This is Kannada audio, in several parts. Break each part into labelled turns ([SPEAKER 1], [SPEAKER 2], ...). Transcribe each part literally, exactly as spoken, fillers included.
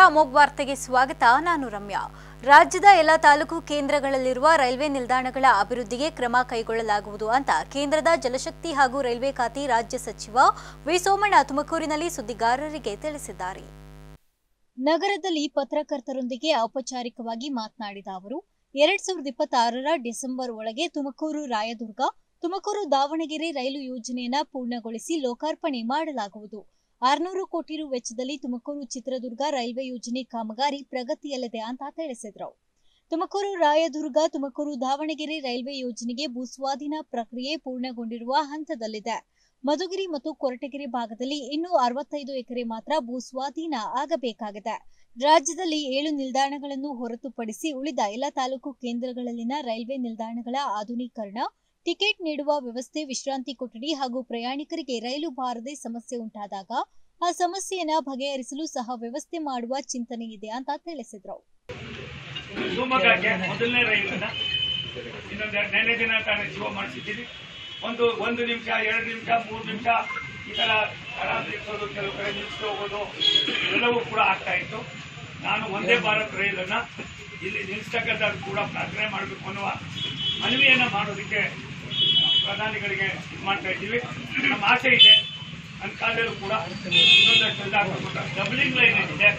[SPEAKER 1] ಅಮೋಘ್ ವಾರ್ತೆಗೆ ಸ್ವಾಗತ. ನಾನು ರಮ್ಯಾ. ರಾಜ್ಯದ ಎಲ್ಲ ತಾಲೂಕು ಕೇಂದ್ರಗಳಲ್ಲಿರುವ ರೈಲ್ವೆ ನಿಲ್ದಾಣಗಳ ಅಭಿವೃದ್ಧಿಗೆ ಕ್ರಮ ಕೈಗೊಳ್ಳಲಾಗುವುದು ಅಂತ ಕೇಂದ್ರದ ಜಲಶಕ್ತಿ ಹಾಗೂ ರೈಲ್ವೆ ಖಾತೆ ರಾಜ್ಯ ಸಚಿವ ವಿ ಸೋಮಣ್ಣ ತುಮಕೂರಿನಲ್ಲಿ ಸುದ್ದಿಗಾರರಿಗೆ ತಿಳಿಸಿದ್ದಾರೆ. ನಗರದಲ್ಲಿ ಪತ್ರಕರ್ತರೊಂದಿಗೆ ಔಪಚಾರಿಕವಾಗಿ ಮಾತನಾಡಿದ ಅವರು, ಎರಡ್ ಸಾವಿರದ ಇಪ್ಪತ್ತಾರರ ಡಿಸೆಂಬರ್ ಒಳಗೆ ತುಮಕೂರು ರಾಯದುರ್ಗ, ತುಮಕೂರು ದಾವಣಗೆರೆ ರೈಲು ಯೋಜನೆಯನ್ನು ಪೂರ್ಣಗೊಳಿಸಿ ಲೋಕಾರ್ಪಣೆ ಮಾಡಲಾಗುವುದು. ಆರುನೂರು ಕೋಟಿ ರು ವೆಚ್ಚದಲ್ಲಿ ತುಮಕೂರು ಚಿತ್ರದುರ್ಗ ರೈಲ್ವೆ ಯೋಜನೆ ಕಾಮಗಾರಿ ಪ್ರಗತಿಯಲ್ಲಿದೆ ಅಂತ ತಿಳಿಸಿದರು. ತುಮಕೂರು ರಾಯದುರ್ಗ, ತುಮಕೂರು ದಾವಣಗೆರೆ ರೈಲ್ವೆ ಯೋಜನೆಗೆ ಭೂಸ್ವಾಧೀನ ಪ್ರಕ್ರಿಯೆ ಪೂರ್ಣಗೊಂಡಿರುವ ಹಂತದಲ್ಲಿದೆ. ಮಧುಗಿರಿ ಮತ್ತು ಕೊರಟಗೆರೆ ಭಾಗದಲ್ಲಿ ಇನ್ನೂ ಅರವತ್ತೈದು ಎಕರೆ ಮಾತ್ರ ಭೂಸ್ವಾಧೀನ ಆಗಬೇಕಾಗಿದೆ. ರಾಜ್ಯದಲ್ಲಿ ಏಳು ನಿಲ್ದಾಣಗಳನ್ನು ಹೊರತುಪಡಿಸಿ ಉಳಿದ ಎಲ್ಲ ತಾಲೂಕು ಕೇಂದ್ರಗಳಲ್ಲಿನ ರೈಲ್ವೆ ನಿಲ್ದಾಣಗಳ ಆಧುನೀಕರಣ, ಟಿಕೆಟ್ ನೀಡುವ ವ್ಯವಸ್ಥೆ, ವಿಶ್ರಾಂತಿ ಕೊಠಡಿ ಹಾಗೂ ಪ್ರಯಾಣಿಕರಿಗೆ ರೈಲು ಬಾರದೆ ಸಮಸ್ಯೆ ಉಂಟಾದಾಗ ಆ ಸಮಸ್ಯೆಯನ್ನು ಬಗೆಹರಿಸಲು ಸಹ ವ್ಯವಸ್ಥೆ ಮಾಡುವ ಚಿಂತನೆ ಇದೆ ಅಂತ ತಿಳಿಸಿದರು.
[SPEAKER 2] ಶಿವಮೊಗ್ಗಕ್ಕೆ ಮೊದಲನೇ ರೈಲನ್ನ ಇನ್ನೊಂದು ನೆನ್ನೆ ದಿನ ತಾನೇ ಶಿವ ಮಾಡಿಸಿದ್ದೀವಿ. ಒಂದು ಒಂದು ನಿಮಿಷ, ಎರಡು ನಿಮಿಷ, ಮೂರು ನಿಮಿಷ ಈ ತರ ತಡ ನಿಲ್ಲಿಸೋದು, ಕೆಲವು ಕಡೆ ನಿಲ್ಲಿಸಿ ಹೋಗೋದು ಎಲ್ಲವೂ ಕೂಡ ಆಗ್ತಾ ಇತ್ತು. ನಾನು ಒಂದೇ ಭಾರತ್ ರೈಲನ್ನ ಇಲ್ಲಿ ನಿಲ್ಲಿಸ್ತಕ್ಕಂಥದ್ದು ಕೂಡ ಪ್ರಾರ್ಥನೆ ಮಾಡಬೇಕು ಅನ್ನುವ ಮನವಿಯನ್ನ ಮಾಡೋದಕ್ಕೆ ಪ್ರಧಾನಿಗಳಿಗೆ ಇದು ಮಾಡ್ತಾ ಇದ್ದೀವಿ. ನಮ್ಮ ಆಸೆ ಇದೆ, ನನ್ನ ಕಾಲದಲ್ಲೂ ಕೂಡ ಇನ್ನೊಂದಷ್ಟು ಡಬ್ಲಿಂಗ್ ಲೈನ್ ಏನಿದೆ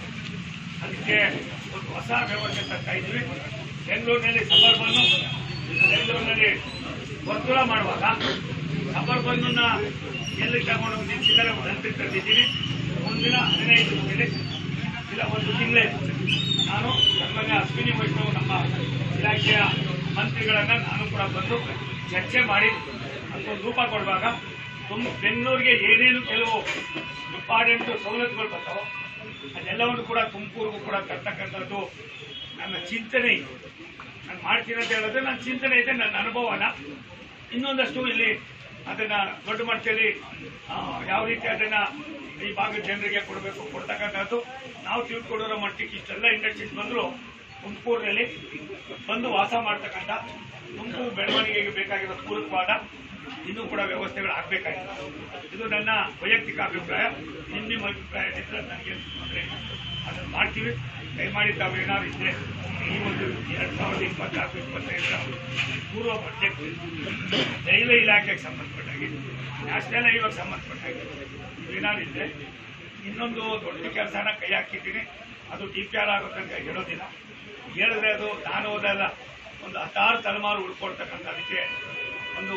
[SPEAKER 2] ಅದಕ್ಕೆ ಒಂದು ಹೊಸ ವ್ಯವಸ್ಥೆ ತರ್ತಾ ಇದ್ದೀವಿ. ಬೆಂಗಳೂರಿನಲ್ಲಿ ಸಬರ್ಬನ್ನು, ಬೆಂಗಳೂರಿನಲ್ಲಿ ವರ್ತುಲ ಮಾಡುವಾಗ ಸಬರ್ಬನ್ನ ಎಲ್ಲಿ ತಗೊಂಡು ನಿಂತಿದ್ದಾರೆ ನೆನಪಿಗೆ ತಂದಿದ್ದೀನಿ. ಮುಂದಿನ ಹದಿನೈದು ದಿನ ಇಲ್ಲ ಒಂದು ತಿಂಗಳೇ ನಾನು ನಮ್ಮನೆ ಅಶ್ವಿನಿ ವೈಷ್ಣವ್ ನಮ್ಮ ಇಲಾಖೆಯ ಮಂತ್ರಿಗಳನ್ನ ನಾನು ಕೂಡ ಬಂದು ಚರ್ಚೆ ಮಾಡಿ ಅದೊಂದು ರೂಪ ಕೊಡುವಾಗ ತುಂಬ ಬೆಂಗಳೂರಿಗೆ ಏನೇನು ಕೆಲವು ಇಂಪಾರ್ಟೆಂಟ್ ಸವಲತ್ತುಗಳು ಬರ್ತಾವೋ ಅದೆಲ್ಲವನ್ನು ಕೂಡ ತುಮಕೂರಿಗೂ ಕೂಡ ತರ್ತಕ್ಕಂಥದ್ದು ನನ್ನ ಚಿಂತನೆ ಇದೆ. ನಾನು ಮಾಡ್ತೀನಿ ಅಂತ ಹೇಳಿದ್ರೆ ನನ್ನ ಚಿಂತನೆ ಇದೆ, ನನ್ನ ಅನುಭವನ ಇನ್ನೊಂದಷ್ಟು ಇಲ್ಲಿ ಅದನ್ನ ದೊಡ್ಡ ಮಟ್ಟದಲ್ಲಿ ಯಾವ ರೀತಿ ಅದನ್ನ ಈ ಭಾಗದ ಜನರಿಗೆ ಕೊಡಬೇಕು ಕೊಡ್ತಕ್ಕಂಥದ್ದು ನಾವು ತಿಳ್ಕೊಡೋರ ಮಟ್ಟಿಗೆ ಇಷ್ಟೆಲ್ಲ ಇಂಡಸ್ಟ್ರೀಸ್ ಬಂದರೂ ತುಮಕೂರಿನಲ್ಲಿ ಬಂದು ವಾಸ ಮಾಡ್ತಕ್ಕಂಥ ತುಮಕೂರು ಬೆಳವಣಿಗೆಗೆ ಬೇಕಾಗಿರೋ ಪೂರಕವಾದ ಇನ್ನೂ ಕೂಡ ವ್ಯವಸ್ಥೆಗಳು ಆಗಬೇಕಾಗಿದೆ. ಇದು ನನ್ನ ವೈಯಕ್ತಿಕ ಅಭಿಪ್ರಾಯ. ನಿಮ್ಮ ನಿಮ್ಮ ಅಭಿಪ್ರಾಯ ಇದ್ದರೆ ನನಗೆ ತೊಂದರೆ ಇಲ್ಲ, ಅದನ್ನು ಮಾಡ್ತೀವಿ. ದಯಮಾಡಿ ತಾವು ಏನಾದ್ರು ಇದ್ದರೆ ಈ ಒಂದು ಎರಡು ಸಾವಿರದ ಇಪ್ಪತ್ನಾಲ್ಕು ಇಪ್ಪತ್ತೈದರ ಪೂರ್ವ ಬಜೆಟ್ ರೈಲ್ವೆ ಇಲಾಖೆಗೆ ಸಂಬಂಧಪಟ್ಟಾಗಿ, ನ್ಯಾಷನಲ್ ಹೈವೇಗೆ ಸಂಬಂಧಪಟ್ಟಾಗಿ ಏನಾದ್ರು ಇದ್ದರೆ ಇನ್ನೊಂದು ದೊಡ್ಡ ಕೆಲಸನ ಕೈ ಹಾಕಿದ್ದೀನಿ. ಅದು ಡಿ ಪಿ ಆರ್ ಆಗುತ್ತೆ ಅಂತ ಹೇಳೋದಿಲ್ಲ, ಹೇಳಿದ್ರೆ ಅದು ನಾನು ಹೋದಲ್ಲ ಒಂದು ಹತ್ತಾರು ತಲೆಮಾರು ಉಳ್ಕೊಳ್ತಕ್ಕಂಥ ಅದಕ್ಕೆ ಒಂದು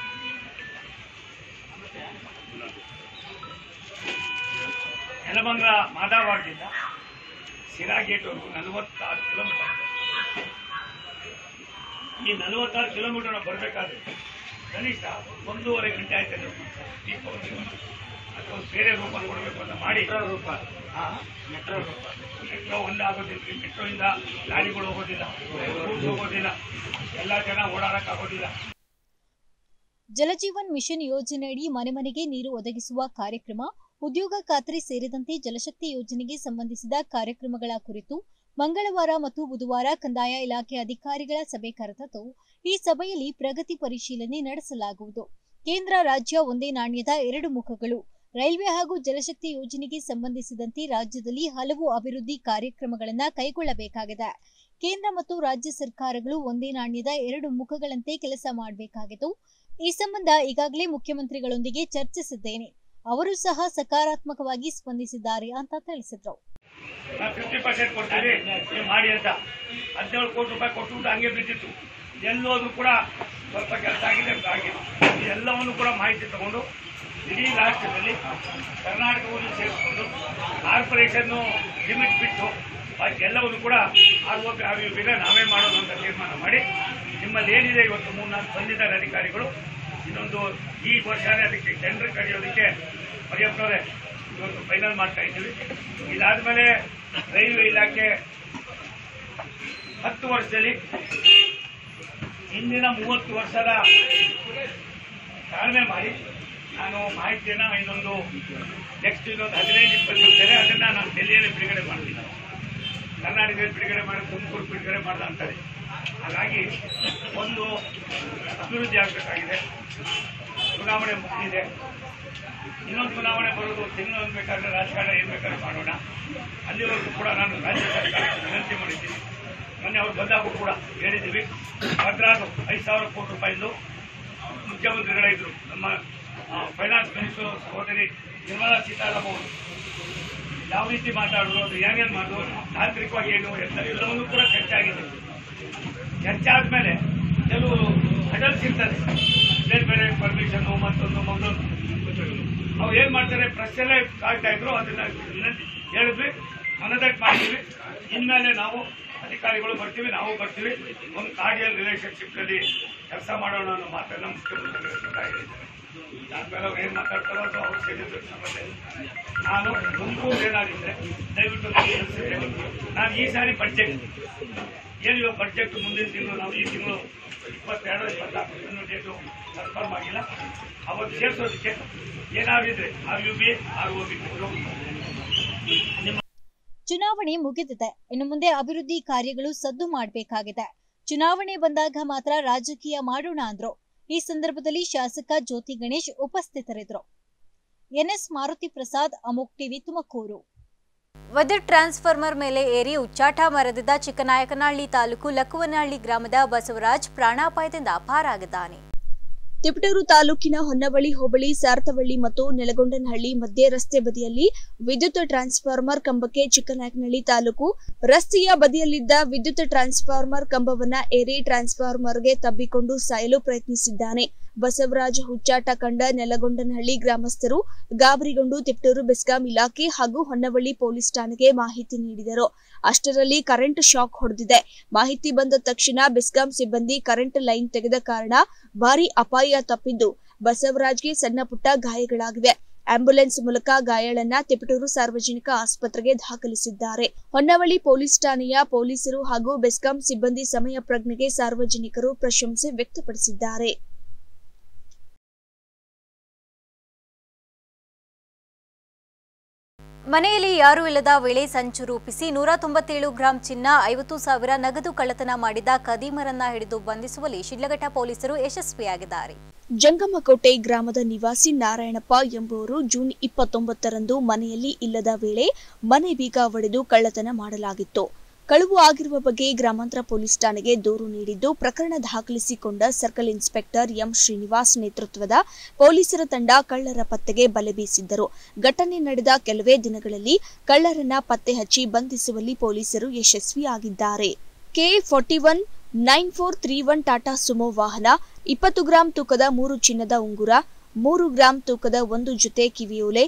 [SPEAKER 2] ಯಲಮಂಗಲ ಮಾದಾವಾಡದಿಂದ ಸಿರಾ ಗೇಟ್ವರೆಗೂ ನಲವತ್ತಾರು ಕಿಲೋಮೀಟರ್. ಈ ನಲವತ್ತಾರು ಕಿಲೋಮೀಟರ್ ನಾವು ಬರಬೇಕಾದ್ರೆ ಕನಿಷ್ಠ ಒಂದೂವರೆ ಗಂಟೆ ಆಯ್ತದೆ. ಅಥವಾ ಬೇರೆ ರೂಪ ಕೊಡಬೇಕು ಅಂತ ಮಾಡಿ ರೂಪ ಮೆಟ್ರೋ ರೂಪ ಮೆಟ್ರೋ ಒಂದು ಆಗೋದಿಲ್ಲ. ಮೆಟ್ರೋ ಇಂದ ಗಾಡಿಗಳು ಹೋಗೋದಿಲ್ಲ, ರೂಟ್ಸ್ ಹೋಗೋದಿಲ್ಲ, ಎಲ್ಲ ಜನ ಓಡಾಡಕ್ಕಾಗೋದಿಲ್ಲ.
[SPEAKER 1] ಜಲಜೀವನ್ ಮಿಷನ್ ಯೋಜನೆಯಡಿ ಮನೆ ಮನೆಗೆ ನೀರು ಒದಗಿಸುವ ಕಾರ್ಯಕ್ರಮ, ಉದ್ಯೋಗ ಖಾತ್ರಿ ಸೇರಿದಂತೆ ಜಲಶಕ್ತಿ ಯೋಜನೆಗೆ ಸಂಬಂಧಿಸಿದ ಕಾರ್ಯಕ್ರಮಗಳ ಕುರಿತು ಮಂಗಳವಾರ ಮತ್ತು ಬುಧವಾರ ಕಂದಾಯ ಇಲಾಖೆ ಅಧಿಕಾರಿಗಳ ಸಭೆ ಕರೆದಿದ್ದು, ಈ ಸಭೆಯಲ್ಲಿ ಪ್ರಗತಿ ಪರಿಶೀಲನೆ ನಡೆಸಲಾಗುವುದು. ಕೇಂದ್ರ ರಾಜ್ಯ ಒಂದೇ ನಾಣ್ಯದ ಎರಡು ಮುಖಗಳು. ರೈಲ್ವೆ ಹಾಗೂ ಜಲಶಕ್ತಿ ಯೋಜನೆಗೆ ಸಂಬಂಧಿಸಿದಂತೆ ರಾಜ್ಯದಲ್ಲಿ ಹಲವು ಅಭಿವೃದ್ಧಿ ಕಾರ್ಯಕ್ರಮಗಳನ್ನು ಕೈಗೊಳ್ಳಬೇಕಾಗಿದೆ. ಕೇಂದ್ರ ಮತ್ತು ರಾಜ್ಯ ಸರ್ಕಾರಗಳು ಒಂದೇ ನಾಣ್ಯದ ಎರಡು ಮುಖಗಳಂತೆ ಕೆಲಸ ಮಾಡಬೇಕಾಗಿತ್ತು. ಈ ಸಂಬಂಧ ಈಗಾಗಲೇ ಮುಖ್ಯಮಂತ್ರಿಗಳೊಂದಿಗೆ ಚರ್ಚಿಸಿದ್ದೇನೆ, ಅವರು ಸಹ ಸಕಾರಾತ್ಮಕವಾಗಿ ಸ್ಪಂದಿಸಿದ್ದಾರೆ ಅಂತ ತಿಳಿಸಿದ್ರು.
[SPEAKER 2] ಫಿಫ್ಟಿ ಪರ್ಸೆಂಟ್ ಕೊಡ್ತೀವಿ ಮಾಡಿ ಅಂತ ಹದಿನೇಳು ಕೋಟಿ ರೂಪಾಯಿ ಕೊಟ್ಟು ಹಂಗೆ ಬಿದ್ದಿತ್ತು. ಎಲ್ಲೋದ್ರೂ ಕೂಡ ಸ್ವಲ್ಪ ಕೆಲಸ ಆಗಿದೆ ಆಗಿದೆ. ಎಲ್ಲವನ್ನು ಕೂಡ ಮಾಹಿತಿ ತಗೊಂಡು ಇಡೀ ರಾಷ್ಟ್ರದಲ್ಲಿ ಕರ್ನಾಟಕವನ್ನು ಸೇರಿಸಿಕೊಂಡು ಕಾರ್ಪೊರೇಷನ್ ಲಿಮಿಟ್ ಬಿಟ್ಟು ಎಲ್ಲವನ್ನು ಕೂಡ ಆರೋಗ್ಯ ಆರೋಗ್ಯ ನಾವೇ ಮಾಡೋದು ಅಂತ ತೀರ್ಮಾನ ಮಾಡಿ ನಿಮ್ಮಲ್ಲಿ ಏನಿದೆ ಇವತ್ತು ಮೂರ್ನಾಲ್ಕು ಬಂದಿದ್ದಾರೆ ಅಧಿಕಾರಿಗಳು. ಇನ್ನೊಂದು ಈ ವರ್ಷನೇ ಅದಕ್ಕೆ ಟೆಂಡರ್ ಕರೆಯೋದಕ್ಕೆ ಪರ್ಯಾಪ್ತವರೇ ಇವತ್ತು ಫೈನಲ್ ಮಾಡ್ತಾ ಇದ್ದೀವಿ. ಇದಾದ್ಮೇಲೆ ರೈಲ್ವೆ ಇಲಾಖೆ ಹತ್ತು ವರ್ಷದಲ್ಲಿ ಹಿಂದಿನ ಮೂವತ್ತು ವರ್ಷದ ತಾಳ್ಮೆ ಮಾಡಿ ನಾನು ಮಾಹಿತಿಯನ್ನು ಇನ್ನೊಂದು ನೆಕ್ಸ್ಟ್ ಇನ್ನೊಂದು ಹದಿನೈದು ಇಪ್ಪತ್ತು ಇರ್ತಾರೆ, ಅದನ್ನು ನಾನು ಡೆಲ್ಲಿಯಲ್ಲಿ ಬಿಡುಗಡೆ ಮಾಡ್ತೀನಿ. ಕರ್ನಾಟಕದಲ್ಲಿ ಬಿಡುಗಡೆ ಮಾಡಿ ತುಮಕೂರು ಬಿಡುಗಡೆ ಮಾಡ್ದ ಅಂತಾರೆ. ಹಾಗಾಗಿ ಒಂದು ಅಭಿವೃದ್ಧಿ ಆಗಬೇಕಾಗಿದೆ. ಚುನಾವಣೆ ಮುಗಿದಿದೆ. ಇನ್ನೊಂದು ಚುನಾವಣೆ ಬರೋದು ತಿಂಗಳು ಬೇಕಾದ್ರೆ ರಾಜಕಾರಣ ಏನು ಬೇಕಾದ್ರೆ ಮಾಡೋಣ. ಅಲ್ಲಿವರೆಗೂ ಕೂಡ ನಾನು ರಾಜ್ಯ ಸರ್ಕಾರಕ್ಕೆ ವಿನಂತಿ ಮಾಡಿದ್ದೀನಿ. ಮೊನ್ನೆ ಅವ್ರು ಬಂದಾಗೂ ಕೂಡ ಹೇಳಿದ್ದೀವಿ, ಭದ್ರಾದು ಐದು ಸಾವಿರ ಕೋಟಿ ರೂಪಾಯಿದು ಮುಖ್ಯಮಂತ್ರಿಗಳಿದ್ರು. ನಮ್ಮ ಫೈನಾನ್ಸ್ ಮಿನಿಸ್ಟರ್ ಸಹೋದರಿ ನಿರ್ಮಲಾ ಸೀತಾರಾಮನ್ ಯಾವ ರೀತಿ ಮಾತಾಡೋದು, ಅದು ಏನೇನು ಮಾಡೋದು, ತಾಂತ್ರಿಕವಾಗಿ ಏನು ಎಲ್ಲವನ್ನೂ ಕೂಡ ಚರ್ಚೆ ಆಗಿದೆ. ಚರ್ಚೆ ಆದಮೇಲೆ ಕೆಲವು ಅಡಲ್ಸ್ ಇರ್ತಾರೆ, ಬೇರೆ ಬೇರೆ ಪರ್ಮಿಷನ್ನು ಮತ್ತೊಂದು ಮತ್ತೊಂದು ಅವ್ರು ಏನು ಮಾಡ್ತಾರೆ, ಪ್ರೆಸ್ಸಲ್ಲೇ ಕಾಯ್ತಾ ಇದ್ರು. ಅದನ್ನ ಹೇಳಿದ್ವಿ, ಮನದಟ್ಟು ಮಾಡಿದ್ವಿ. ಇನ್ಮೇಲೆ ನಾವು ಅಧಿಕಾರಿಗಳು ಬರ್ತೀವಿ, ನಾವು ಬರ್ತೀವಿ, ಒಂದು ಕಾರ್ಡಿಯಲ್ ರಿಲೇಷನ್ಶಿಪ್ನಲ್ಲಿ ಕೆಲಸ ಮಾಡೋಣ ಅನ್ನೋ ಮಾತನ್ನ ಮುಖ್ಯಮಂತ್ರಿಗಳು ಹೇಳಿದ್ದಾರೆ. ಆದ್ಮೇಲೆ ಅವ್ರು ಏನು ಮಾತಾಡ್ತಾರೋ ಅದು ಅವ್ರು ಹೇಳಿದ್ರು. ನಾನು ತುಮಕೂರು ಏನಾಗಿದ್ದೆ ದಯವಿಟ್ಟು ನಾನು ಈ ಸಾರಿ ಬಡ್ಜೆಟ್ ಏನಿಲ್ಲ, ಬಡ್ಜೆಟ್ ಮುಂದಿನ ತಿಂಗಳು ನಾವು ಈ ತಿಂಗಳು ಇಪ್ಪತ್ತೆರಡು ಇಪ್ಪತ್ನಾಲ್ಕು ಇನ್ನೂ ಡೇಟು ಕನ್ಫರ್ಮ್ ಆಗಿಲ್ಲ. ಅವತ್ತು ಸೇರಿಸೋದಕ್ಕೆ ಏನಾಗಿದ್ರೆ R U B R O B
[SPEAKER 1] ಚುನಾವಣೆ ಮುಗಿದಿದೆ, ಇನ್ನು ಮುಂದೆ ಅಭಿವೃದ್ಧಿ ಕಾರ್ಯಗಳು ಸದ್ದು ಮಾಡಬೇಕಾಗಿದೆ. ಚುನಾವಣೆ ಬಂದಾಗ ಮಾತ್ರ ರಾಜಕೀಯ ಮಾಡೋಣ ಅಂದ್ರು. ಈ ಸಂದರ್ಭದಲ್ಲಿ ಶಾಸಕ ಜ್ಯೋತಿ ಗಣೇಶ್ ಉಪಸ್ಥಿತರಿದ್ದರು. ಎನ್ಎಸ್ ಮಾರುತಿ ಪ್ರಸಾದ್, ಅಮೋಕ್ ಟಿವಿ, ತುಮಕೂರು. ವಿದ್ಯುತ್ ಟ್ರಾನ್ಸ್ಫಾರ್ಮರ್ ಮೇಲೆ ಏರಿ ಉಚ್ಚಾಟ ಮರೆದಿದ್ದ ಚಿಕ್ಕನಾಯಕನಹಳ್ಳಿ ತಾಲೂಕು ಲಕ್ಕುವನಹಳ್ಳಿ ಗ್ರಾಮದ ಬಸವರಾಜ್ ಪ್ರಾಣಾಪಾಯದಿಂದ ಪಾರಾಗಿದ್ದಾನೆ.
[SPEAKER 3] ತಿಪಟೂರು ತಾಲೂಕಿನ ಹೊನ್ನವಳ್ಳಿ ಹೋಬಳಿ ಸಾರ್ತವಳ್ಳಿ ಮತ್ತು ನೆಲಗೊಂಡನಹಳ್ಳಿ ಮಧ್ಯೆ ರಸ್ತೆ ಬದಿಯಲ್ಲಿ ವಿದ್ಯುತ್ ಟ್ರಾನ್ಸ್ಫಾರ್ಮರ್ ಕಂಬಕ್ಕೆ ಚಿಕ್ಕನಾಯಕನಹಳ್ಳಿ ತಾಲೂಕು ರಸ್ತೆಯ ಬದಿಯಲ್ಲಿದ್ದ ವಿದ್ಯುತ್ ಟ್ರಾನ್ಸ್ಫಾರ್ಮರ್ ಕಂಬವನ್ನ ಏರಿ ಟ್ರಾನ್ಸ್ಫಾರ್ಮರ್ಗೆ ತಬ್ಬಿಕೊಂಡು ಸಾಯಲು ಪ್ರಯತ್ನಿಸಿದ್ದಾನೆ. ಬಸವರಾಜ್ ಹುಚ್ಚಾಟ ಕಂಡ ನೆಲಗೊಂಡನಹಳ್ಳಿ ಗ್ರಾಮಸ್ಥರು ಗಾಬರಿಗೊಂಡು ತಿಪಟೂರು ಬೆಸ್ಕಾಂ ಇಲಾಖೆ ಹಾಗೂ ಹೊನ್ನವಳ್ಳಿ ಪೊಲೀಸ್ ಠಾಣೆಗೆ ಮಾಹಿತಿ ನೀಡಿದರು. ಅಷ್ಟರಲ್ಲಿ ಕರೆಂಟ್ ಶಾಕ್ ಹೊಡೆದಿದೆ. ಮಾಹಿತಿ ಬಂದ ತಕ್ಷಣ ಬೆಸ್ಕಾಂ ಸಿಬ್ಬಂದಿ ಕರೆಂಟ್ ಲೈನ್ ತೆಗೆದ ಕಾರಣ ಭಾರೀ ಅಪಾಯ ತಪ್ಪಿದ್ದು ಬಸವರಾಜ್ಗೆ ಸಣ್ಣ ಪುಟ್ಟ ಗಾಯಗಳಾಗಿವೆ. ಆಂಬ್ಯುಲೆನ್ಸ್ ಮೂಲಕ ಗಾಯಾಳನ್ನ ತಿಪಟೂರು ಸಾರ್ವಜನಿಕ ಆಸ್ಪತ್ರೆಗೆ ದಾಖಲಿಸಿದ್ದಾರೆ. ಹೊನ್ನವಳ್ಳಿ ಪೊಲೀಸ್ ಠಾಣೆಯ ಪೊಲೀಸರು ಹಾಗೂ ಬೆಸ್ಕಾಂ ಸಿಬ್ಬಂದಿ ಸಮಯ ಪ್ರಜ್ಞೆಗೆ ಸಾರ್ವಜನಿಕರು ಪ್ರಶಂಸೆ ವ್ಯಕ್ತಪಡಿಸಿದ್ದಾರೆ.
[SPEAKER 1] ಮನೆಯಲ್ಲಿ ಯಾರೂ ಇಲ್ಲದ ವೇಳೆ ಸಂಚು ರೂಪಿಸಿ ನೂರ ತೊಂಬತ್ತೇಳು ಗ್ರಾಂ ಚಿನ್ನ, ಐವತ್ತು ಸಾವಿರ ನಗದು ಕಳ್ಳತನ ಮಾಡಿದ ಕದೀಮರನ್ನ ಹಿಡಿದು ಬಂಧಿಸುವಲ್ಲಿ ಶಿಡ್ಲಘಟ್ಟ ಪೊಲೀಸರು ಯಶಸ್ವಿಯಾಗಿದ್ದಾರೆ.
[SPEAKER 3] ಜಂಗಮಕೋಟೆ ಗ್ರಾಮದ ನಿವಾಸಿ ನಾರಾಯಣಪ್ಪ ಎಂಬುವರು ಜೂನ್ ಇಪ್ಪತ್ತೊಂಬತ್ತರಂದು ಮನೆಯಲ್ಲಿ ಇಲ್ಲದ ವೇಳೆ ಮನೆ ಬೀಗ ಒಡೆದು ಕಳ್ಳತನ ಮಾಡಲಾಗಿತ್ತು. ಕಳುವು ಆಗಿರುವ ಬಗ್ಗೆ ಗ್ರಾಮಾಂತರ ಪೊಲೀಸ್ ಠಾಣೆಗೆ ದೂರು ನೀಡಿದ್ದು ಪ್ರಕರಣ ದಾಖಲಿಸಿಕೊಂಡ ಸರ್ಕಲ್ ಇನ್ಸ್ಪೆಕ್ಟರ್ ಎಂ ಶ್ರೀನಿವಾಸ್ ನೇತೃತ್ವದ ಪೊಲೀಸರ ತಂಡ ಕಳ್ಳರ ಪತ್ತೆಗೆ ಬಲೆ ಬೀಸಿದ್ದರು. ಘಟನೆ ನಡೆದ ಕೆಲವೇ ದಿನಗಳಲ್ಲಿ ಕಳ್ಳರನ್ನ ಪತ್ತೆ ಹಚ್ಚಿ ಬಂಧಿಸುವಲ್ಲಿ ಪೊಲೀಸರು ಯಶಸ್ವಿಯಾಗಿದ್ದಾರೆ. K forty one nine four three one Tata Sumo ವಾಹನ, ಇಪ್ಪತ್ತು ಗ್ರಾಂ ತೂಕದ ಮೂರು ಚಿನ್ನದ ಉಂಗುರ, ಮೂರು ಗ್ರಾಂ ತೂಕದ ಒಂದು ಜೊತೆ ಕಿವಿಯೋಲೆ,